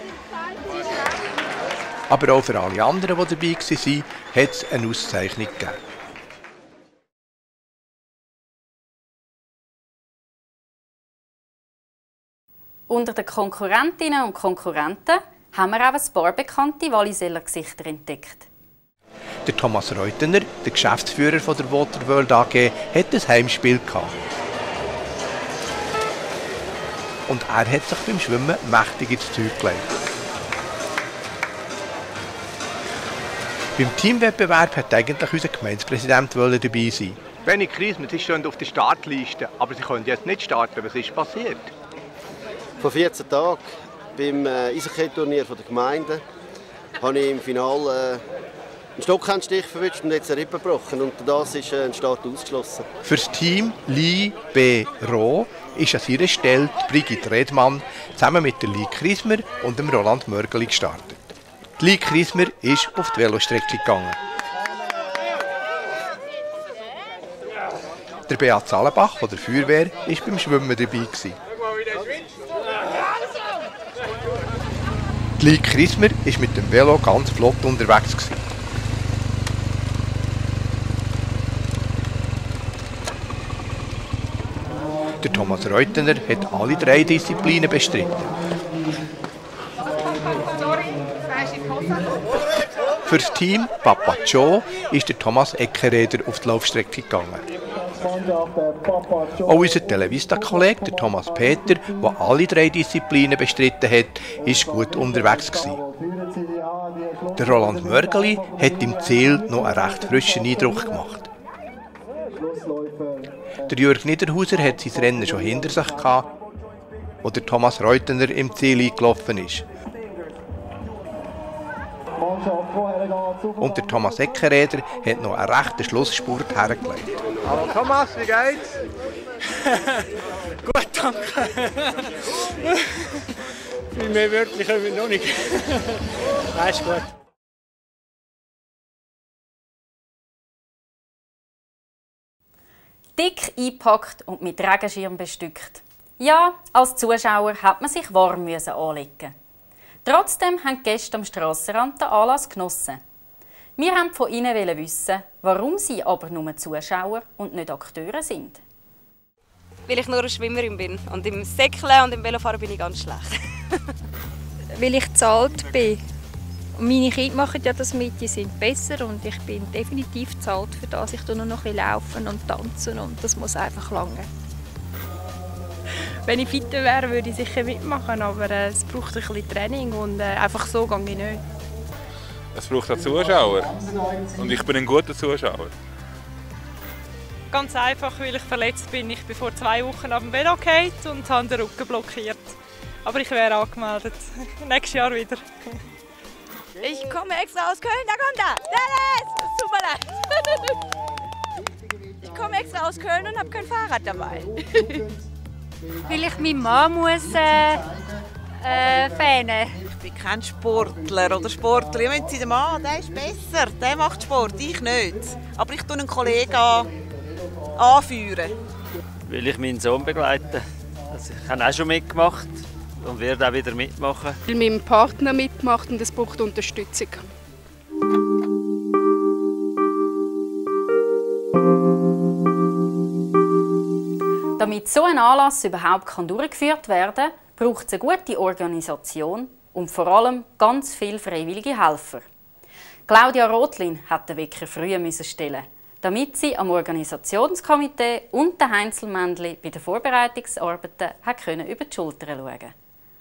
[SPEAKER 5] Aber auch für alle anderen, die dabei waren, hat es eine Auszeichnung gegeben.
[SPEAKER 14] Unter den Konkurrentinnen und Konkurrenten haben wir auch ein paar bekannte Walliseller Gesichter entdeckt.
[SPEAKER 5] Der Thomas Reutener, der Geschäftsführer von der Waterworld A G, hat ein Heimspiel gehabt. Und er hat sich beim Schwimmen mächtig ins Zeug gelegt. Beim Teamwettbewerb hat eigentlich unser Gemeindepräsident dabei sein.
[SPEAKER 8] Benny Kriesmann, Sie stehen auf der Startliste, aber Sie können jetzt nicht starten. Was ist passiert?
[SPEAKER 12] Vor vierzehn Tagen beim Eishockey-Turnier der Gemeinde habe ich im Finale einen Stockhandstich verwünscht und jetzt eine Rippe gebrochen. Und das ist ein Start ausgeschlossen.
[SPEAKER 5] Für das Team Li B. Roh ist an ihrer Stelle Brigitte Redmann zusammen mit der Li Kriesmer und dem Roland Mörgeli gestartet. Die Li Kriesmer ist auf die Velostrecke gegangen. Der Beat Salenbach von der Feuerwehr war beim Schwimmen dabei gewesen. Die Li Kriesmer war mit dem Velo ganz flott unterwegs gewesen. Der Thomas Reutener hat alle drei Disziplinen bestritten. Für das Team Papa Joe ist der Thomas Eckereder auf die Laufstrecke gegangen. Auch unser Televista-Kollege, der Thomas Peter, der alle drei Disziplinen bestritten hat, war gut unterwegs gewesen. Der Roland Mörgeli hat im Ziel noch einen recht frischen Eindruck gemacht. Der Jürg Niederhauser hat sein Rennen schon hinter sich gehabt, wo der Thomas Reutener im Ziel eingelaufen ist. Und der Thomas Eckereder hat noch einen rechten Schlussspurt hergelegt.
[SPEAKER 8] Hallo Thomas, wie geht's?
[SPEAKER 9] Gut, danke. Viel mehr Wörter können wir noch nicht. Nein, ist gut.
[SPEAKER 14] Dick eingepackt und mit Regenschirm bestückt. Ja, als Zuschauer hat man sich warm anlegen. Trotzdem haben die Gäste am Strassenrand den Anlass genossen. Wir wollten von ihnen wissen, warum sie aber nur Zuschauer und nicht Akteure sind.
[SPEAKER 10] Weil ich nur eine Schwimmerin bin und im Säckeln und im Velofahren bin ich ganz schlecht.
[SPEAKER 24] Weil ich zahlt bin. Und meine Kinder machen ja das mit, die sind besser und ich bin definitiv zahlt für das. Ich tue nur noch ein bisschen laufen und tanzen und das muss einfach lange.
[SPEAKER 13] Wenn ich fitter wäre, würde ich sicher mitmachen, aber äh, es braucht ein bisschen Training und äh, einfach so gehe ich nicht.
[SPEAKER 17] Es braucht auch Zuschauer und ich bin ein guter Zuschauer.
[SPEAKER 13] Ganz einfach, weil ich verletzt bin. Ich bin vor zwei Wochen auf dem Velo gefallen und habe den Rücken blockiert. Aber ich wäre angemeldet. Nächstes Jahr wieder.
[SPEAKER 10] Ich komme extra aus Köln, da kommt er! Dennis! Tut mir leid! Ich komme extra aus Köln und habe kein Fahrrad dabei.
[SPEAKER 24] Weil ich meinen Mann muss äh, äh, fähnen.
[SPEAKER 10] Ich bin kein Sportler oder Sportlerin. Wenn Sie den Mann, der ist besser, der macht Sport, ich nicht. Aber ich tue einen Kollegen an, anführen.
[SPEAKER 18] Weil ich meinen Sohn begleite. Also ich habe auch schon mitgemacht und werde auch wieder mitmachen.
[SPEAKER 19] Weil mein Partner mitmacht und es braucht Unterstützung.
[SPEAKER 20] Damit so ein Anlass überhaupt durchgeführt werden kann, braucht es eine gute Organisation und vor allem ganz viele freiwillige Helfer. Claudia Rothlin hat den Wecker früher stellen, damit sie am Organisationskomitee und den Heinzelmännchen bei den Vorbereitungsarbeiten können über die Schulter schauen konnte.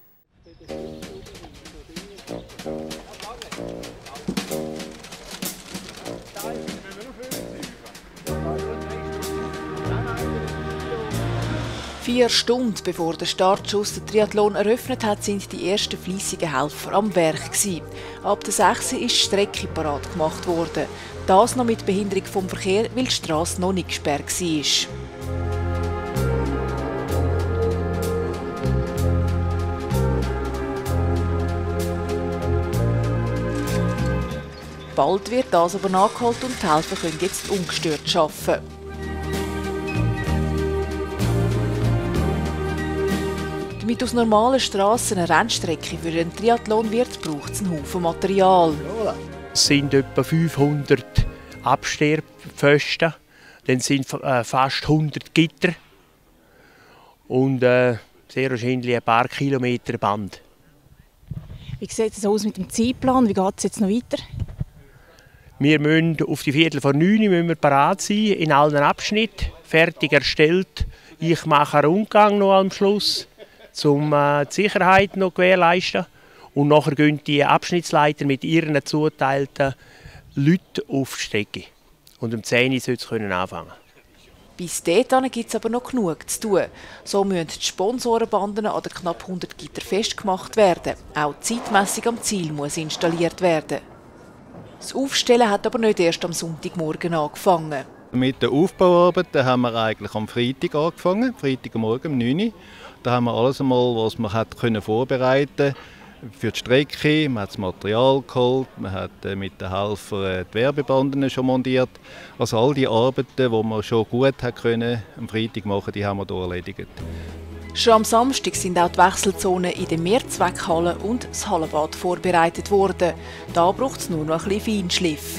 [SPEAKER 21] Vier Stunden bevor der Startschuss den Triathlon eröffnet hat, sind die ersten fleissigen Helfer am Werk gewesen. Ab der sechs Uhr ist die Strecke parat gemacht worden. Das noch mit Behinderung vom Verkehr, weil die Strasse noch nicht gesperrt war. Bald wird das aber nachgeholt und die Helfer können jetzt ungestört arbeiten. Damit aus normalen Strassen eine Rennstrecke für einen Triathlon wird, braucht es einen Haufen Material.
[SPEAKER 22] Es sind etwa fünfhundert Abstellpfosten, dann sind äh, fast hundert Gitter und äh, sehr wahrscheinlich ein paar Kilometer Band.
[SPEAKER 21] Wie sieht es aus mit dem Zeitplan? Wie geht es jetzt noch weiter?
[SPEAKER 22] Wir müssen auf die Viertel vor neun Uhr parat sein, in allen Abschnitten, fertig erstellt. Ich mache einen Rundgang noch am Schluss, um äh, die Sicherheit noch gewährleisten. Und nachher gehen die Abschnittsleiter mit ihren zugeteilten Leuten auf die Strecke. Und um zehn Uhr soll es anfangen.
[SPEAKER 21] Bis dahin gibt es aber noch genug zu tun. So müssen die Sponsorenbanden an den knapp hundert Gitter festgemacht werden. Auch die Zeitmessung am Ziel muss installiert werden. Das Aufstellen hat aber nicht erst am Sonntagmorgen angefangen.
[SPEAKER 16] Mit der Aufbauarbeit haben wir eigentlich am Freitag angefangen, Freitagmorgen um neun Uhr. Da haben wir alles einmal, was man hat können vorbereiten für die Strecke. Man hat das Material geholt, man hat mit den Helfern die Werbebanden schon montiert. Also all die Arbeiten, die man schon gut hat können am Freitag machen, die haben wir hier erledigt.
[SPEAKER 21] Schon am Samstag sind auch die Wechselzonen in den Mehrzweckhallen und das Hallenbad vorbereitet worden. Da braucht es nur noch ein bisschen Feinschliff.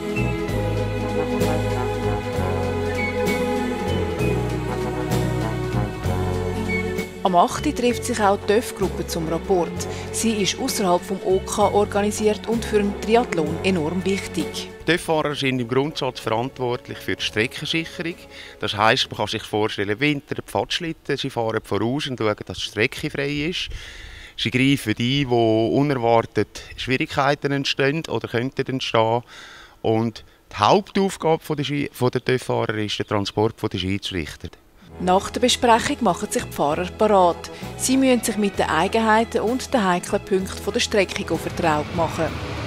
[SPEAKER 21] Am acht Uhr trifft sich auch die T Ö F-Gruppe zum Rapport. Sie ist außerhalb vom O K organisiert und für einen Triathlon enorm wichtig.
[SPEAKER 23] Die T Ö F-Fahrer sind im Grundsatz verantwortlich für die Streckensicherung. Das heisst, man kann sich vorstellen, Winter, Pfadschlitten, sie fahren voraus und schauen, dass die Strecke frei ist. Sie greifen ein, wo unerwartet Schwierigkeiten entstehen oder könnten entstehen. Und die Hauptaufgabe der T Ö F-Fahrer ist, den Transport der Schiedsrichter.
[SPEAKER 21] Nach der Besprechung machen sich die Fahrer parat. Sie müssen sich mit den Eigenheiten und den heiklen Punkten der Strecke vertraut machen.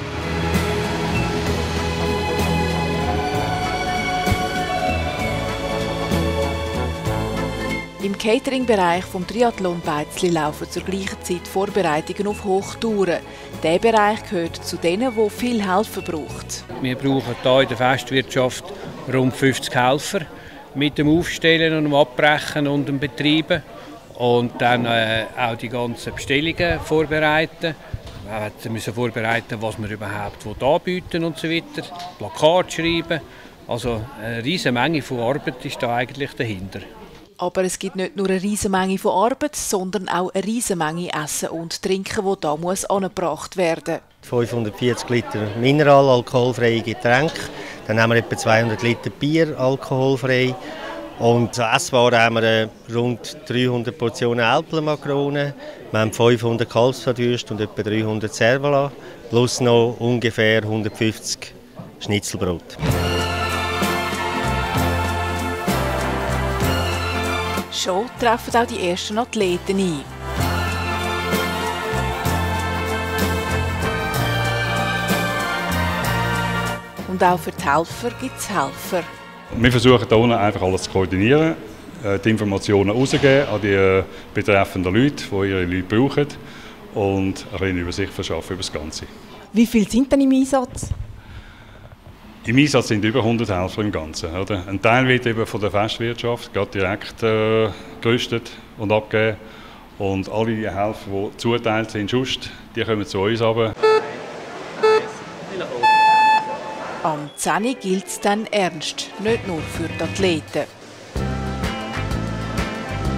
[SPEAKER 21] Im Catering-Bereich des Triathlon Beizli laufen zur gleichen Zeit Vorbereitungen auf Hochtouren. Dieser Bereich gehört zu denen, die viel Helfer braucht.
[SPEAKER 9] Wir brauchen hier in der Festwirtschaft rund fünfzig Helfer mit dem Aufstellen und dem Abbrechen und dem Betreiben. Und dann äh, auch die ganzen Bestellungen vorbereiten. Wir müssen vorbereiten, was wir überhaupt anbieten und so weiter. Plakat schreiben. Also eine riesige Menge von Arbeit ist da eigentlich dahinter.
[SPEAKER 21] Aber es gibt nicht nur eine riesige Menge von Arbeit, sondern auch eine riesige Menge Essen und Trinken, das hier muss angebracht werden muss.
[SPEAKER 25] fünfhundertvierzig Liter Mineral, alkoholfreie Getränke. Dann haben wir etwa zweihundert Liter Bier, alkoholfrei. Und zu Esswaren haben wir rund dreihundert Portionen Älplermakronen. Wir haben fünfhundert Kalbsfleischwürste und etwa dreihundert Cervelat. Plus noch ungefähr hundertfünfzig Schnitzelbrot.
[SPEAKER 21] Schon treffen auch die ersten Athleten ein. Und auch für die Helfer gibt es Helfer.
[SPEAKER 26] Wir versuchen hier einfach alles zu koordinieren, die Informationen rauszugeben an die betreffenden Leute, die ihre Leute brauchen und ein eine Übersicht verschaffen über das Ganze.
[SPEAKER 21] Wie viele sind denn im Einsatz?
[SPEAKER 26] Im Einsatz sind über hundert Helfer im Ganzen. Oder? Ein Teil wird eben von der Festwirtschaft gerade direkt äh, gerüstet und abgegeben. Und alle Helfer, die zuteilt sind, just, die kommen zu uns runter.
[SPEAKER 21] Am zehn Uhr gilt es dann ernst, nicht nur für die Athleten.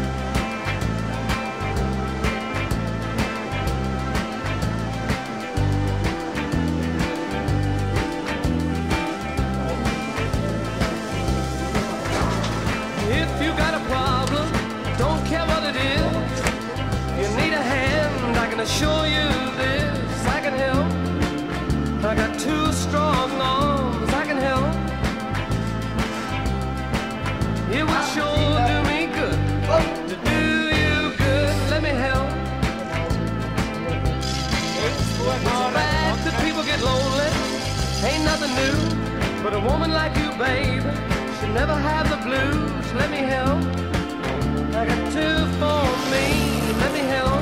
[SPEAKER 1] can assure you this, I can help. I got two strong arms, I can help. It would sure do me good to do you good. Let me help. It's bad that people get lonely, ain't nothing new. But a woman like you, babe, should never have the blues. Let me help. I got two for me. Let me help.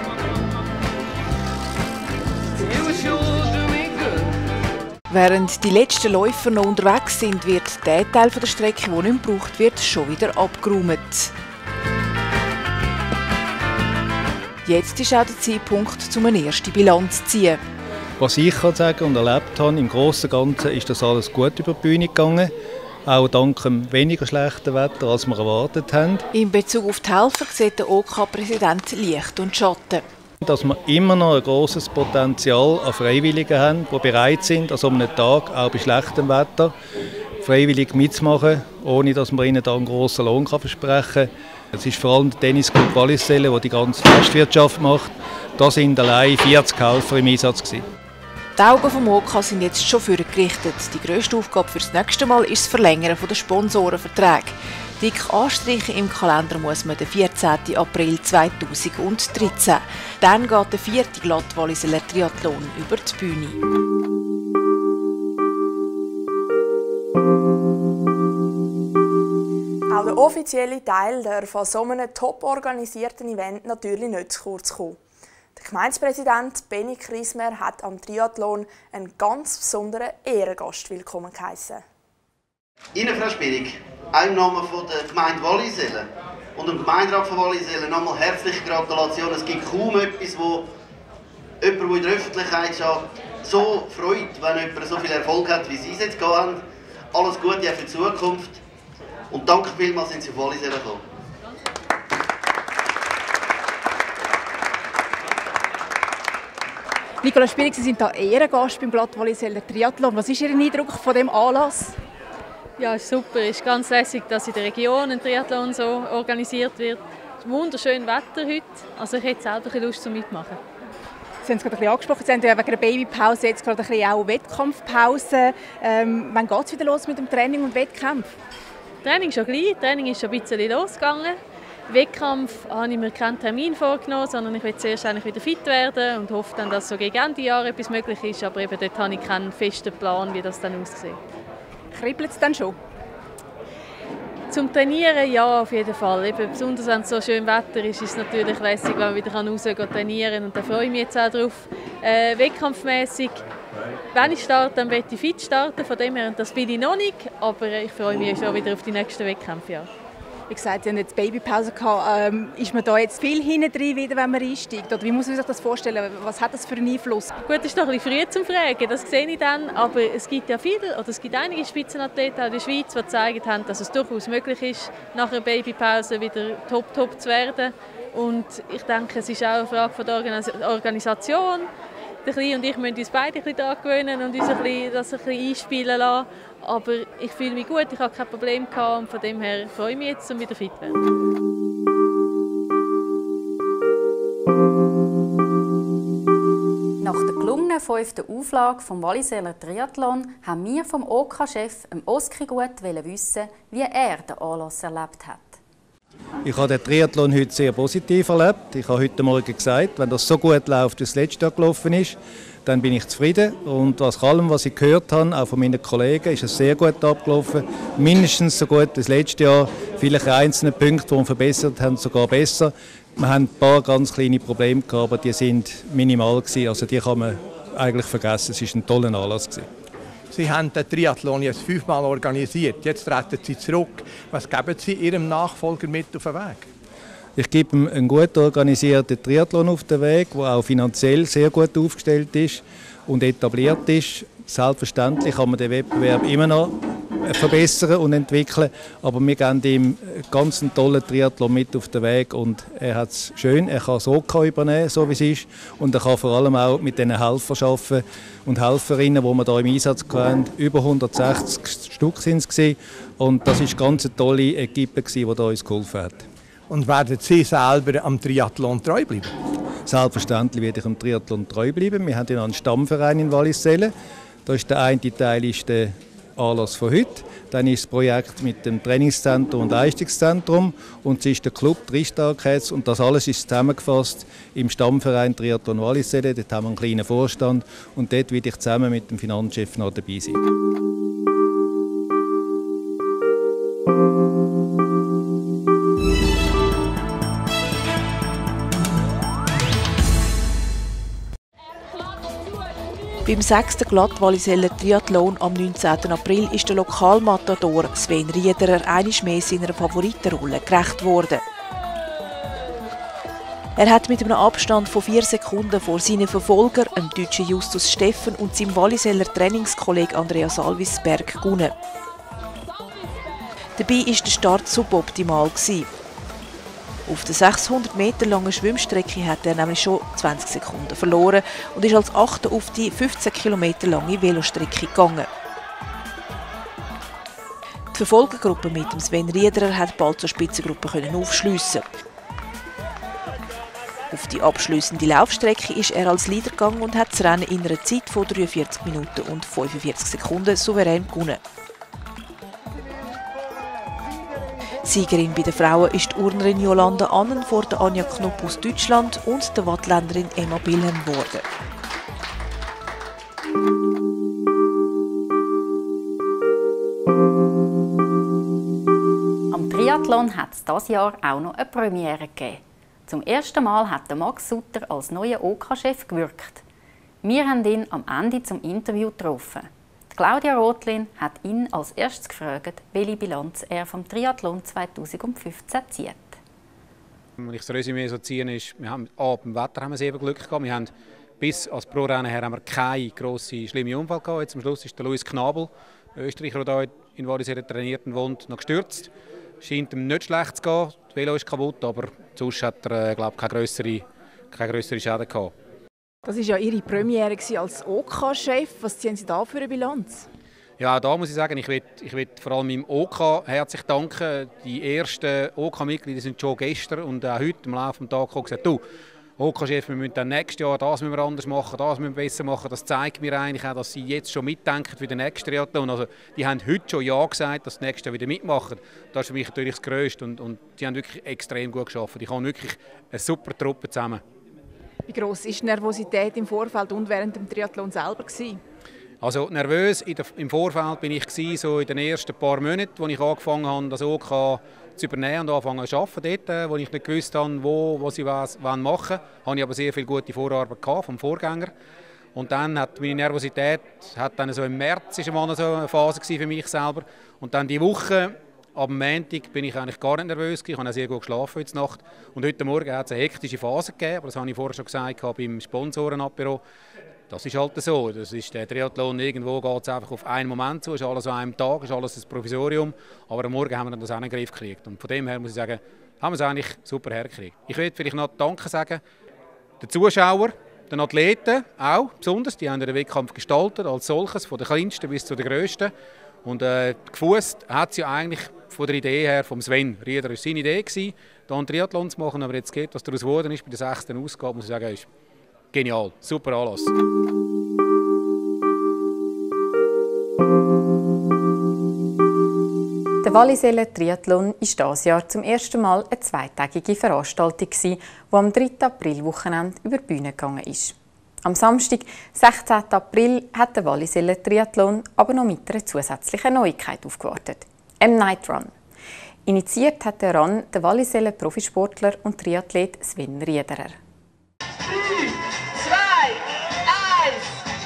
[SPEAKER 1] It would sure do me good.
[SPEAKER 21] Während die letzten Läufer noch unterwegs sind, wird der Teil der Strecke, der nicht mehr gebraucht wird, schon wieder abgeräumt. Jetzt ist auch der Zeitpunkt, um eine erste Bilanz zu ziehen.
[SPEAKER 16] Was ich kann sagen und erlebt habe, im Großen und Ganzen ist das alles gut über die Bühne gegangen. Auch dank dem weniger schlechten Wetter, als wir erwartet haben.
[SPEAKER 21] In Bezug auf die Helfer sieht der O K-Präsident Licht und Schatten.
[SPEAKER 16] Dass wir immer noch ein grosses Potenzial an Freiwilligen haben, die bereit sind, an so einem Tag, auch bei schlechtem Wetter, freiwillig mitzumachen, ohne dass man ihnen da einen grossen Lohn versprechen kann. Es ist vor allem der Tennisclub Wallisellen, der die ganze Festwirtschaft macht. Da sind allein vierzig Helfer im Einsatz gewesen.
[SPEAKER 21] Die Augen vom O K sind jetzt schon vorgerichtet. Die grösste Aufgabe für das nächste Mal ist das Verlängern der Sponsorenverträge. Dick anstreichen im Kalender muss man den vierzehnten April zweitausenddreizehn. Dann geht der vierte Glatt-Walliseller Triathlon über die Bühne.
[SPEAKER 2] Auch der offizielle Teil darf an so einem top organisierten Event natürlich nicht zu kurz kommen. Der Gemeindepräsident Benny Kriesmer hat am Triathlon einen ganz besonderen Ehrengast willkommen geheissen.
[SPEAKER 12] Ihnen, Frau Spirig, auch im Namen der Gemeinde Wallisellen und dem Gemeinderat von Wallisellen nochmal herzliche Gratulation. Es gibt kaum etwas, wo jemand, der in der Öffentlichkeit steht, so freut, wenn jemand so viel Erfolg hat, wie Sie es jetzt haben. Alles Gute auch für die Zukunft und danke vielmals, sind Sie auf Wallisellen gekommen.
[SPEAKER 3] Nicola Spirig, Sie sind hier Ehrengast beim Glatt-Walliseller Triathlon. Was ist Ihr Eindruck von diesem Anlass?
[SPEAKER 4] Ja, ist super. Es ist ganz lässig, dass in der Region ein Triathlon so organisiert wird. Es ist wunderschönes Wetter heute. Also ich hätte selber Lust zum Mitmachen.
[SPEAKER 3] Sie haben es gerade ein bisschen angesprochen, Sie haben ja wegen der Babypause jetzt gerade ein bisschen auch Wettkampfpause. Ähm, wann geht es wieder los mit dem Training und Wettkampf?
[SPEAKER 4] Training schon gleich. Training ist schon ein bisschen losgegangen. Wettkampf habe ich mir keinen Termin vorgenommen, sondern ich will zuerst eigentlich wieder fit werden und hoffe dann, dass so gegen Ende Jahr etwas möglich ist. Aber eben dort habe ich keinen festen Plan, wie das dann aussieht.
[SPEAKER 3] Kribbelt es dann schon?
[SPEAKER 4] Zum Trainieren ja, auf jeden Fall. Eben, besonders wenn es so schön Wetter ist, ist es natürlich lässig, wenn man wieder rausgehen kann trainieren kann. Und da freue ich mich jetzt auch drauf. Äh, wettkampfmässig, wenn ich starte, dann möchte ich fit starten. Von dem her, das bin ich noch nicht, aber ich freue mich schon wieder auf die nächsten Wettkämpfe. Ja.
[SPEAKER 3] Wie gesagt, Sie hatten jetzt Babypause gehabt. Ähm, ist man da jetzt viel hinten drin, wieder, wenn man einsteigt? Oder wie muss man sich das vorstellen? Was hat das für einen Einfluss?
[SPEAKER 4] Gut, es ist noch ein bisschen früh zum Fragen, das sehe ich dann. Aber es gibt ja viele, oder es gibt einige Spitzenathleten in der Schweiz, die gezeigt haben, dass es durchaus möglich ist, nach einer Babypause wieder top-top zu werden. Und ich denke, es ist auch eine Frage von der Organis- Organisation. Der Kleine und ich müssen uns beide ein bisschen daran gewöhnen und uns ein bisschen, das ein bisschen einspielen lassen. Aber ich fühle mich gut, ich habe kein Problem gehabt und von dem her freue ich mich jetzt, um wieder fit zu werden.
[SPEAKER 20] Nach der gelungenen fünften Auflage vom Walliseller Triathlon haben wir vom O K-Chef Oskar Gut wissen, wie er den Anlass erlebt hat.
[SPEAKER 16] Ich habe den Triathlon heute sehr positiv erlebt. Ich habe heute Morgen gesagt, wenn das so gut läuft, wie es letztes Jahr gelaufen ist, dann bin ich zufrieden. Und aus allem, was ich gehört habe, auch von meinen Kollegen, ist es sehr gut abgelaufen. Mindestens so gut wie das letzte Jahr. Vielleicht einzelne Punkte, die wir verbessert haben, sogar besser. Wir haben ein paar ganz kleine Probleme gehabt, aber die sind minimal gewesen. Also die kann man eigentlich vergessen. Es war ein toller Anlass gewesen.
[SPEAKER 5] Sie haben den Triathlon jetzt fünfmal organisiert. Jetzt treten Sie zurück. Was geben Sie Ihrem Nachfolger mit auf den Weg?
[SPEAKER 16] Ich gebe ihm einen gut organisierten Triathlon auf den Weg, der auch finanziell sehr gut aufgestellt ist und etabliert ist. Selbstverständlich kann man den Wettbewerb immer noch verbessern und entwickeln, aber wir geben ihm einen ganz tollen Triathlon mit auf den Weg und er hat es schön, er kann es O K übernehmen, so wie es ist, und er kann vor allem auch mit den Helfern arbeiten und Helferinnen, die wir hier im Einsatz hatten. Über hundertsechzig Stück sind es und das ist ganz eine tolle Equipe, die uns geholfen hat.
[SPEAKER 5] Und werden Sie selber am Triathlon treu bleiben?
[SPEAKER 16] Selbstverständlich werde ich dem Triathlon treu bleiben. Wir haben ja einen Stammverein in Wallisellen. Das ist der eine Teil ist der Anlass von heute. Dann ist das Projekt mit dem Trainingszentrum und Leistungszentrum und es ist der Club Tristar Cats und das alles ist zusammengefasst im Stammverein Triathlon Wallisellen. Dort haben wir einen kleinen Vorstand und dort werde ich zusammen mit dem Finanzchef noch dabei sein.
[SPEAKER 21] Beim sechsten Glatt-Walliseller Triathlon am neunzehnten April ist der Lokalmatador Sven Riederer einmal mehr seiner Favoritenrolle gerecht worden. Er hat mit einem Abstand von vier Sekunden vor seinen Verfolgern, dem deutschen Justus Steffen und seinem Walliseller Trainingskollegen Andreas Alvisberg, gewonnen. Dabei war der Start suboptimal. Auf der sechshundert Meter langen Schwimmstrecke hat er nämlich schon zwanzig Sekunden verloren und ist als Achter auf die fünfzehn Kilometer lange Velostrecke gegangen. Die Verfolgergruppe mit dem Sven Riederer hat bald zur Spitzengruppe aufschliessen. Auf die abschliessende Laufstrecke ist er als Leader gegangen und hat das Rennen in einer Zeit von dreiundvierzig Minuten und fünfundvierzig Sekunden souverän gewonnen. Siegerin bei den Frauen ist die Urnerin Jolanda Annen vor der Anja Knupp aus Deutschland und der Wattländerin Emma Bilhem geworden.
[SPEAKER 20] Am Triathlon hat es dieses Jahr auch noch eine Premiere gegeben. Zum ersten Mal hat Max Sutter als neuer O K-Chef gewirkt. Wir haben ihn am Ende zum Interview getroffen. Claudia Rotlin hat ihn als erstes gefragt, welche Bilanz er vom Triathlon zweitausendfünfzehn zieht.
[SPEAKER 6] Wenn ich das Resümee so ziehe, ist, wir haben, A, beim Wetter haben wir sehr Glück gehabt. Wir haben, bis als Pro-Rennen her haben wir keinen grossen, schlimmen Unfall gehabt. Jetzt am Schluss ist der Luis Knabel, Österreicher, der hier in Wallisellen trainiert und wohnt, noch gestürzt. Scheint ihm nicht schlecht zu gehen. Das Velo ist kaputt, aber sonst hat er, glaube ich, keine grössere, keine grössere Schäden gehabt.
[SPEAKER 3] Das war ja Ihre Premiere als O K-Chef. Was ziehen Sie da für eine Bilanz?
[SPEAKER 6] Ja, da muss ich sagen, ich will, ich will vor allem meinem O K herzlich danken. Die ersten O K-Mitglieder sind schon gestern und auch heute im Laufe des Tages gesagt, du, O K-Chef, wir müssen dann nächstes Jahr das müssen wir anders machen, das müssen wir besser machen. Das zeigt mir eigentlich auch, dass sie jetzt schon mitdenken für den nächsten Triathlon. Also, die haben heute schon Ja gesagt, dass sie nächstes Jahr wieder mitmachen. Das ist für mich natürlich das Größte und, und die haben wirklich extrem gut gearbeitet. Ich habe wirklich eine super Truppe zusammen.
[SPEAKER 3] Wie gross war die Nervosität im Vorfeld und während dem Triathlon selber?
[SPEAKER 6] Also nervös in der, im Vorfeld bin ich gewesen, so in den ersten paar Monaten, als ich angefangen habe, das O K zu übernehmen und angefangen zu arbeiten. Dort, wo ich nicht gewusst habe, wo, wo sie was machen wollen, hatte ich aber sehr viel gute Vorarbeit vom Vorgänger. Und dann hat meine Nervosität, hat dann so im März ist mal so eine Phase für mich selber. Und dann die Woche ab Montag bin ich eigentlich gar nicht nervös. Ich habe auch sehr gut geschlafen heute Nacht. Und heute Morgen hat es eine hektische Phase gegeben, aber das habe ich vorher schon gesagt beim Sponsorenapero. Das ist halt so. Das ist der Triathlon, irgendwo geht es einfach auf einen Moment zu, ist alles an einem Tag, ist alles ein Provisorium. Aber am Morgen haben wir das auch in den Griff gekriegt. Und von dem her muss ich sagen, haben wir es eigentlich super hergekriegt. Ich will vielleicht noch Danke sagen den Zuschauern, den Athleten auch besonders. Die haben den Wettkampf gestaltet als solches, von den kleinsten bis zu den grössten. Und äh, gefußt hat es ja eigentlich von der Idee her vom Sven Riederer. Es war seine Idee, hier einen Triathlon zu machen. Aber jetzt geht, was daraus geworden ist bei der sechsten Ausgabe, muss ich sagen, ist genial. Super Anlass.
[SPEAKER 20] Der Walliseller Triathlon war dieses Jahr zum ersten Mal eine zweitägige Veranstaltung, die am dritten Aprilwochenende über die Bühne gegangen ist. Am Samstag, sechzehnten April, hat der Walliseller Triathlon aber noch mit einer zusätzlichen Neuigkeit aufgewartet: einem Night Run. Initiiert hat den Run der Walliseller Profisportler und Triathlet Sven Riederer.
[SPEAKER 1] drei, zwei, eins.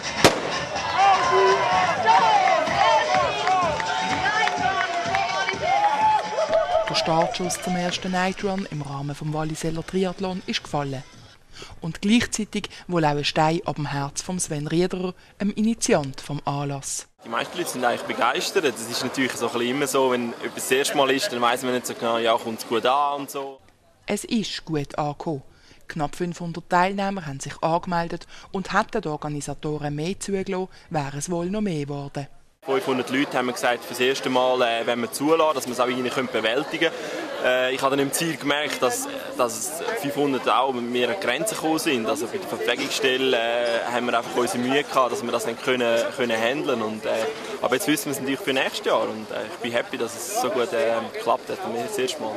[SPEAKER 7] Der Startschuss zum ersten Night Run im Rahmen des Walliseller Triathlon ist gefallen. Und gleichzeitig wohl auch ein Stein ab dem Herz von Sven Riederer, dem Initiant des Anlasses.
[SPEAKER 8] Die meisten Leute sind eigentlich begeistert. Das ist natürlich so ein bisschen immer so, wenn etwas das erste Mal ist, dann weiss man nicht so genau, ja, kommt es gut an und so.
[SPEAKER 7] Es ist gut angekommen. Knapp fünfhundert Teilnehmer haben sich angemeldet und hätten die Organisatoren mehr zugelassen, wäre es wohl noch mehr geworden.
[SPEAKER 8] fünfhundert Leute haben gesagt, für das erste Mal äh, wenn wir zulassen, dass wir es auch irgendwie bewältigen können. Äh, ich habe dann im Ziel gemerkt, dass, dass fünfhundert auch mit mir an Grenzen gekommen sind. Also bei der Verpflegungsstelle äh, haben wir einfach unsere Mühe gehabt, dass wir das dann können, können handeln. Und, äh, aber jetzt wissen wir es natürlich für nächstes Jahr und äh, ich bin happy, dass es so gut äh, geklappt hat. Und das erste Mal.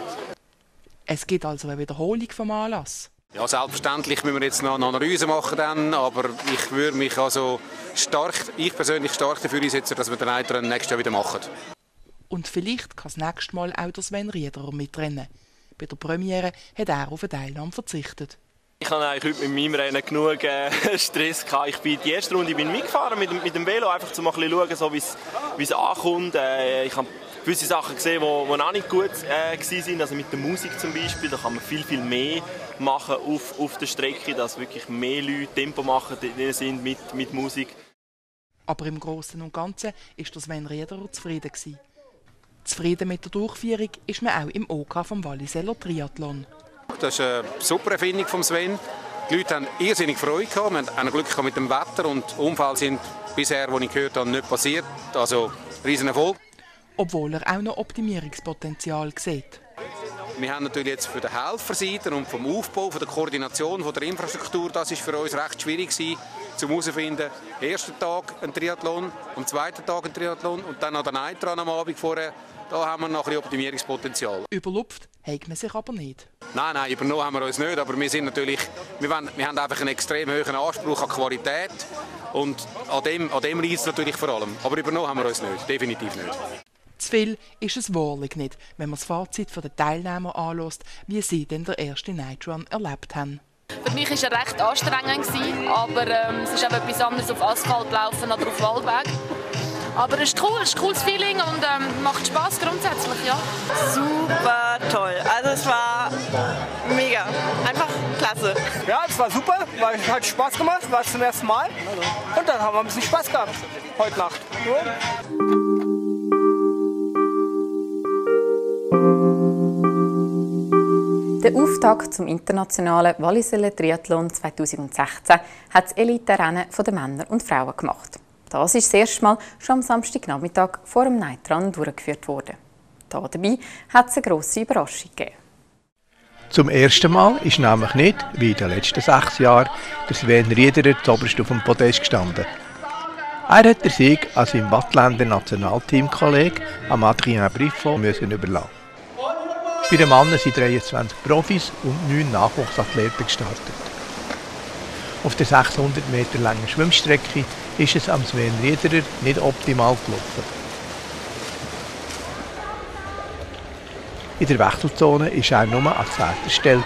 [SPEAKER 7] Es gibt also eine Wiederholung vom Anlass.
[SPEAKER 6] Ja, selbstverständlich müssen wir jetzt noch eine Analyse machen, dann, aber ich würde mich also stark, ich persönlich stark dafür einsetzen, dass wir den Night-Run nächstes Jahr wieder machen.
[SPEAKER 7] Und vielleicht kann das nächste Mal auch der Sven Riederer mitrennen. Bei der Premiere hat er auf eine Teilnahme verzichtet.
[SPEAKER 8] Ich hatte eigentlich heute mit meinem Rennen genug äh, Stress gehabt. Ich bin die erste Runde bin mitgefahren mit, mit dem Velo, einfach um mal ein bisschen schauen, so wie es ankommt. Äh, ich habe gewisse Sachen gesehen, die, die auch nicht gut äh, waren. Also mit der Musik zum Beispiel, da kann man viel, viel mehr machen auf, auf der Strecke, dass wirklich mehr Leute Tempo machen sind mit, mit Musik.
[SPEAKER 7] Aber im Großen und Ganzen war der Sven Riederer zufrieden gewesen. Zufrieden mit der Durchführung ist man auch im OK vom Walliseller Triathlon.
[SPEAKER 6] Das ist eine super Erfindung von Sven. Die Leute haben irrsinnig Freude gehabt. Wir haben Glück gehabt mit dem Wetter und Unfälle sind bisher, die ich gehört habe, nicht passiert. Also riesen Erfolg.
[SPEAKER 7] Obwohl er auch noch Optimierungspotenzial sieht.
[SPEAKER 6] Wir haben natürlich jetzt für die Helferseite und vom Aufbau, von der Koordination von der Infrastruktur, das ist für uns recht schwierig gewesen, zum herauszufinden. Am ersten Tag ein Triathlon, am zweiten Tag ein Triathlon und dann noch der Night-Run am Abend vorher. Da haben wir noch ein bisschen Optimierungspotenzial.
[SPEAKER 7] Überlupft hat man sich aber nicht.
[SPEAKER 6] Nein, nein, übernommen haben wir uns nicht, aber wir sind natürlich, wir, wollen, wir haben einfach einen extrem hohen Anspruch an Qualität und an dem, an dem liegt es natürlich vor allem. Aber übernommen haben wir uns nicht, definitiv nicht.
[SPEAKER 7] Zu viel ist es wahrlich nicht, wenn man das Fazit der Teilnehmer anlässt, wie sie denn der erste Night-Run erlebt haben.
[SPEAKER 11] Für mich war er recht anstrengend, aber ähm, es ist eben etwas anderes auf Asphalt laufen oder auf Waldweg. Aber es ist cool, es ist ein cooles Feeling und ähm, macht Spaß grundsätzlich, ja.
[SPEAKER 13] Super toll, also es war mega, einfach klasse.
[SPEAKER 14] Ja, es war super, weil es hat Spaß gemacht, war es zum ersten Mal und dann haben wir ein bisschen Spaß gehabt heute Nacht. Ja.
[SPEAKER 20] Der Auftakt zum internationalen Walliseller Triathlon zweitausendsechzehn hat das Elite-Rennen der Männer und Frauen gemacht. Das ist das erste Mal schon am Samstagnachmittag vor dem Night-Run durchgeführt worden. Da dabei hat es eine grosse Überraschung gegeben.
[SPEAKER 5] Zum ersten Mal ist nämlich nicht, wie in den letzten sechs Jahren, der Sven Riederer zuoberst auf dem Podest gestanden. Er hat den Sieg an seinem Wattländer Nationalteamkollegen Adrien Briffon müssen überlassen. Bei den Männern sind dreiundzwanzig Profis und neun Nachwuchsathleten gestartet. Auf der sechshundert Meter langen Schwimmstrecke ist es am Sven Riederer nicht optimal gelaufen. In der Wechselzone war er nur an zehnter Stelle.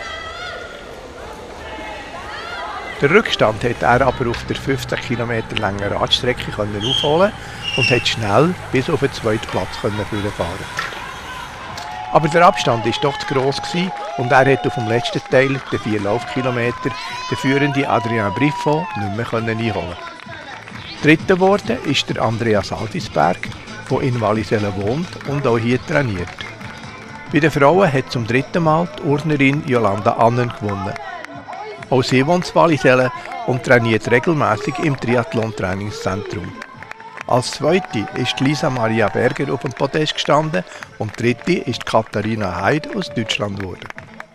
[SPEAKER 5] Den Rückstand konnte er aber auf der fünfzehn Kilometer langen Radstrecke aufholen und konnte schnell bis auf den zweiten Platz fahren. Aber der Abstand war doch zu gross und er konnte auf dem letzten Teil, den vier Laufkilometer, den führenden Adrien Briffon nicht mehr einholen. Dritter geworden ist der Andreas Aldisberg, der in Wallisellen wohnt und auch hier trainiert. Bei den Frauen hat zum dritten Mal die Urnerin Jolanda Annen gewonnen. Auch sie wohnt in Wallisellen und trainiert regelmäßig im Triathlon-Trainingszentrum. Als Zweite ist Lisa Maria Berger auf dem Podest gestanden und Dritte ist Katharina Heid aus Deutschland geworden.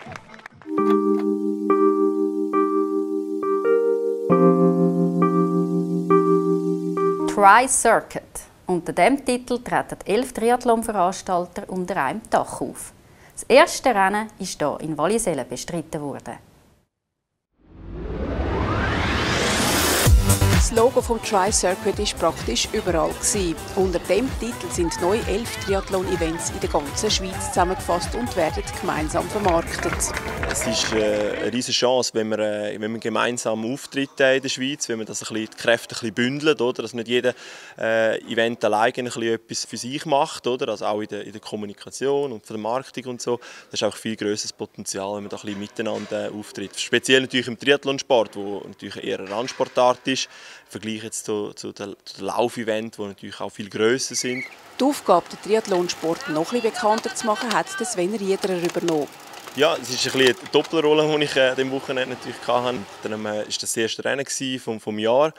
[SPEAKER 20] Tri-Circuit. Unter diesem Titel treten elf Triathlon-Veranstalter unter einem Dach auf. Das erste Rennen ist hier in Wallisellen bestritten worden.
[SPEAKER 21] Das Logo vom Tri-Circuit war praktisch überall. Unter diesem Titel sind neu elf Triathlon-Events in der ganzen Schweiz zusammengefasst und werden gemeinsam vermarktet.
[SPEAKER 8] Es ist äh, eine riesige Chance, wenn wir, äh, wenn wir gemeinsam auftreten in der Schweiz, wenn wir das ein bisschen, die Kräfte ein bisschen bündelt, oder? Dass nicht jeder äh, Event alleine ein bisschen etwas für sich macht, oder? Also auch in der, in der Kommunikation und Vermarktung und so. Das ist auch viel grösseres Potenzial, wenn man da ein bisschen miteinander äh, auftritt. Speziell natürlich im Triathlonsport, wo natürlich eher eine Randsportart ist. Im Vergleich jetzt zu, zu den, den Laufevents, die natürlich auch viel grösser sind.
[SPEAKER 21] Die Aufgabe, den Triathlonsport noch etwas bekannter zu machen, hat Sven Riederer übernommen.
[SPEAKER 8] Ja, es ist ein bisschen eine Doppelrolle, die ich äh, diesem Wochenende natürlich hatte. Dann war äh, das erste Rennen vom, vom Jahr.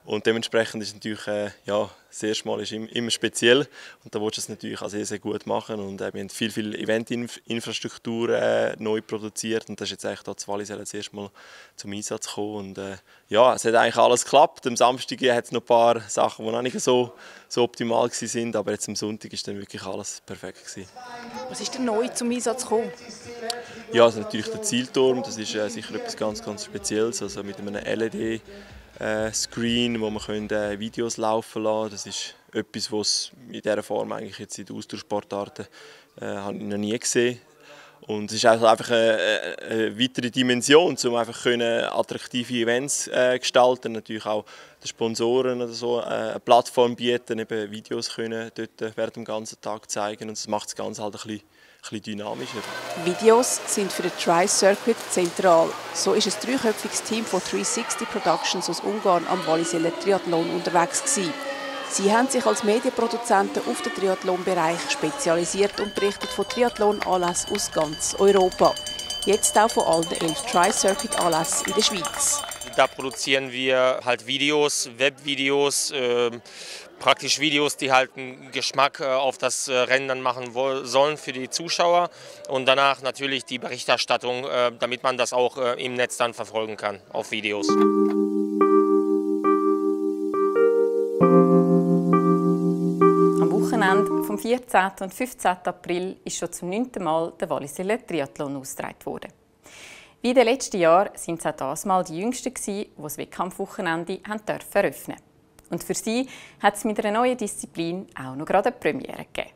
[SPEAKER 8] Und dementsprechend ist es natürlich, äh, ja, das erste Mal ist immer speziell und da willst du es natürlich auch sehr, sehr gut machen und äh, wir haben viel, viel Eventinfrastruktur äh, neu produziert und das ist jetzt eigentlich da zu Wallisellen das erste Mal zum Einsatz gekommen und äh, ja, es hat eigentlich alles geklappt. Am Samstag hat es noch ein paar Sachen, die noch nicht so, so optimal waren, aber jetzt am Sonntag ist dann wirklich alles perfekt gewesen.
[SPEAKER 21] Was ist denn neu zum Einsatz gekommen?
[SPEAKER 8] Ja, also natürlich der Zielturm, das ist äh, sicher etwas ganz, ganz Spezielles, also mit einem L E D Äh, Screen, wo man können, äh, Videos laufen lassen. Das ist etwas, was in dieser Form eigentlich jetzt in den Austauschsportarten äh, habe ich noch nie gesehen. Und es ist also einfach eine, eine weitere Dimension, um einfach können attraktive Events äh, gestalten, natürlich auch den Sponsoren oder so äh, eine Plattform bieten, eben Videos können dort während dem ganzen Tag zeigen und das macht das Ganze halt ein bisschen ein bisschen dynamischer.
[SPEAKER 21] Videos sind für den Tri-Circuit zentral. So ist ein dreiköpfiges Team von dreihundertsechzig Productions aus Ungarn am Walliseller Triathlon unterwegs gewesen. Sie haben sich als Medienproduzenten auf den Triathlon-Bereich spezialisiert und berichten von Triathlon-Anlässen aus ganz Europa. Jetzt auch von allen elf Tri-Circuit-Anlässen in der Schweiz.
[SPEAKER 10] Da produzieren wir halt Videos, Webvideos, äh, praktisch Videos, die halt einen Geschmack äh, auf das äh, Rennen dann machen sollen für die Zuschauer und danach natürlich die Berichterstattung, äh, damit man das auch äh, im Netz dann verfolgen kann auf Videos.
[SPEAKER 20] Am Wochenende vom vierzehnten und fünfzehnten April ist schon zum neunten Mal der Walliseller Triathlon ausgetragen worden. Wie in den letzten Jahren waren es auch dieses Mal die Jüngsten, die das Wettkampfwochenende eröffnen durften. Und für sie hat es mit einer neuen Disziplin auch noch gerade eine Premiere gegeben.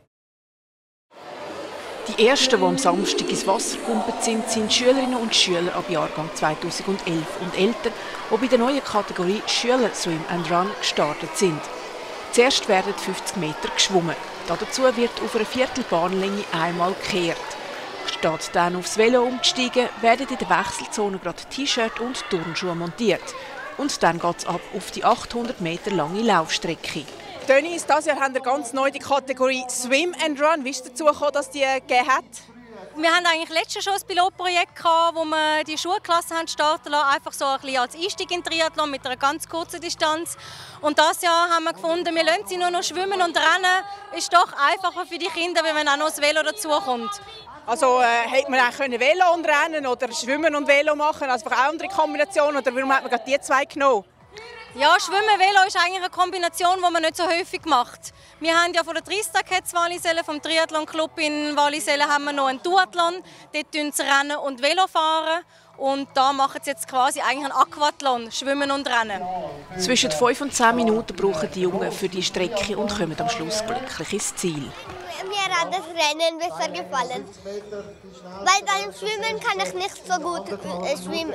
[SPEAKER 21] Die ersten, die am Samstag ins Wasser gekumpelt sind, sind Schülerinnen und Schüler ab Jahrgang zweitausendelf und älter, die bei der neuen Kategorie Schüler Swim and Run gestartet sind. Zuerst werden fünfzig Meter geschwommen. Dazu wird auf einer Viertelbahnlänge einmal gekehrt. Statt dann aufs Velo umgestiegen, werden in der Wechselzone gerade T-Shirt und Turnschuhe montiert. Und dann geht es ab auf die achthundert Meter lange Laufstrecke.
[SPEAKER 3] Dennis, dieses Jahr haben wir ganz neu die Kategorie Swim and Run. Wie ist es dazu gekommen, dass die gegeben hat?
[SPEAKER 15] Wir hatten eigentlich letztes Jahr schon ein Pilotprojekt gehabt, wo wir die Schulklassen haben starten lassen, einfach so ein bisschen als Einstieg in Triathlon mit einer ganz kurzen Distanz. Und dieses Jahr haben wir gefunden, wir lassen sie nur noch schwimmen und rennen. Ist doch einfacher für die Kinder, wenn auch noch das Velo dazukommt.
[SPEAKER 3] Also äh, hätte man auch Velo und Rennen oder Schwimmen und Velo machen, also einfach eine andere Kombination, oder warum hat man gerade die zwei genommen?
[SPEAKER 15] Ja, Schwimmen, Velo ist eigentlich eine Kombination, die man nicht so häufig macht. Wir haben ja von der Tristag Wallisellen, vom Triathlon Club in Wallisellen, haben wir noch einen Duathlon. Dort fahren sie Rennen und Velo fahren. Und da machen sie jetzt quasi eigentlich einen Aquathlon, Schwimmen und Rennen.
[SPEAKER 21] Zwischen fünf und zehn Minuten brauchen die Jungen für die Strecke und kommen am Schluss glücklich ins Ziel.
[SPEAKER 17] Mir hat das Rennen besser gefallen, weil beim Schwimmen kann ich nicht so gut äh, schwimmen.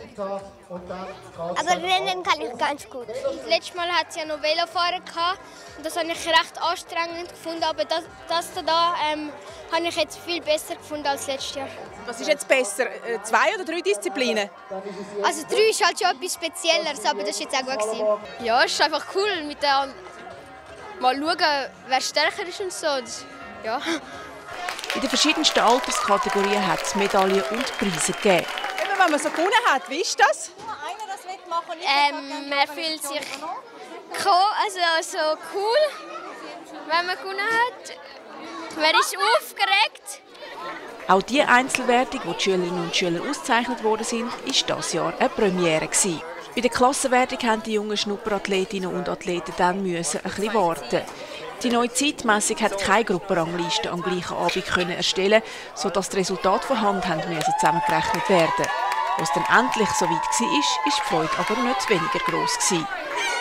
[SPEAKER 17] Aber Rennen kann ich ganz gut.
[SPEAKER 18] Das letzte Mal hat es ja noch Velofahren gehabt und das habe ich recht anstrengend gefunden, aber das, das da ähm, habe ich jetzt viel besser gefunden als letztes Jahr.
[SPEAKER 3] Was ist jetzt besser, zwei oder drei Disziplinen?
[SPEAKER 18] Also drei ist halt schon etwas Spezielleres, aber das war jetzt auch gut gewesen. Ja, es ist einfach cool mit der mal schauen, wer stärker ist und so. Das, ja.
[SPEAKER 21] In den verschiedensten Alterskategorien hat es Medaillen und Preise gegeben.
[SPEAKER 3] Eben, wenn man so gewonnen hat, wie ist das?
[SPEAKER 18] Ähm, man fühlt sich cool, also so cool, wenn man gewonnen hat. Man ist aufgeregt.
[SPEAKER 21] Auch die Einzelwertung, wo die Schülerinnen und Schüler ausgezeichnet worden sind, war dieses Jahr eine Premiere gewesen. Bei der Klassenwertung mussten die jungen Schnupperathletinnen und Athleten dann müssen ein bisschen warten. Die neue Zeitmessung hat keine Gruppenrangliste am gleichen Abend können erstellen, sodass die Resultate von Hand haben müssen zusammengerechnet werden. Als es dann endlich so weit war, war die Freude aber nicht weniger gross gewesen.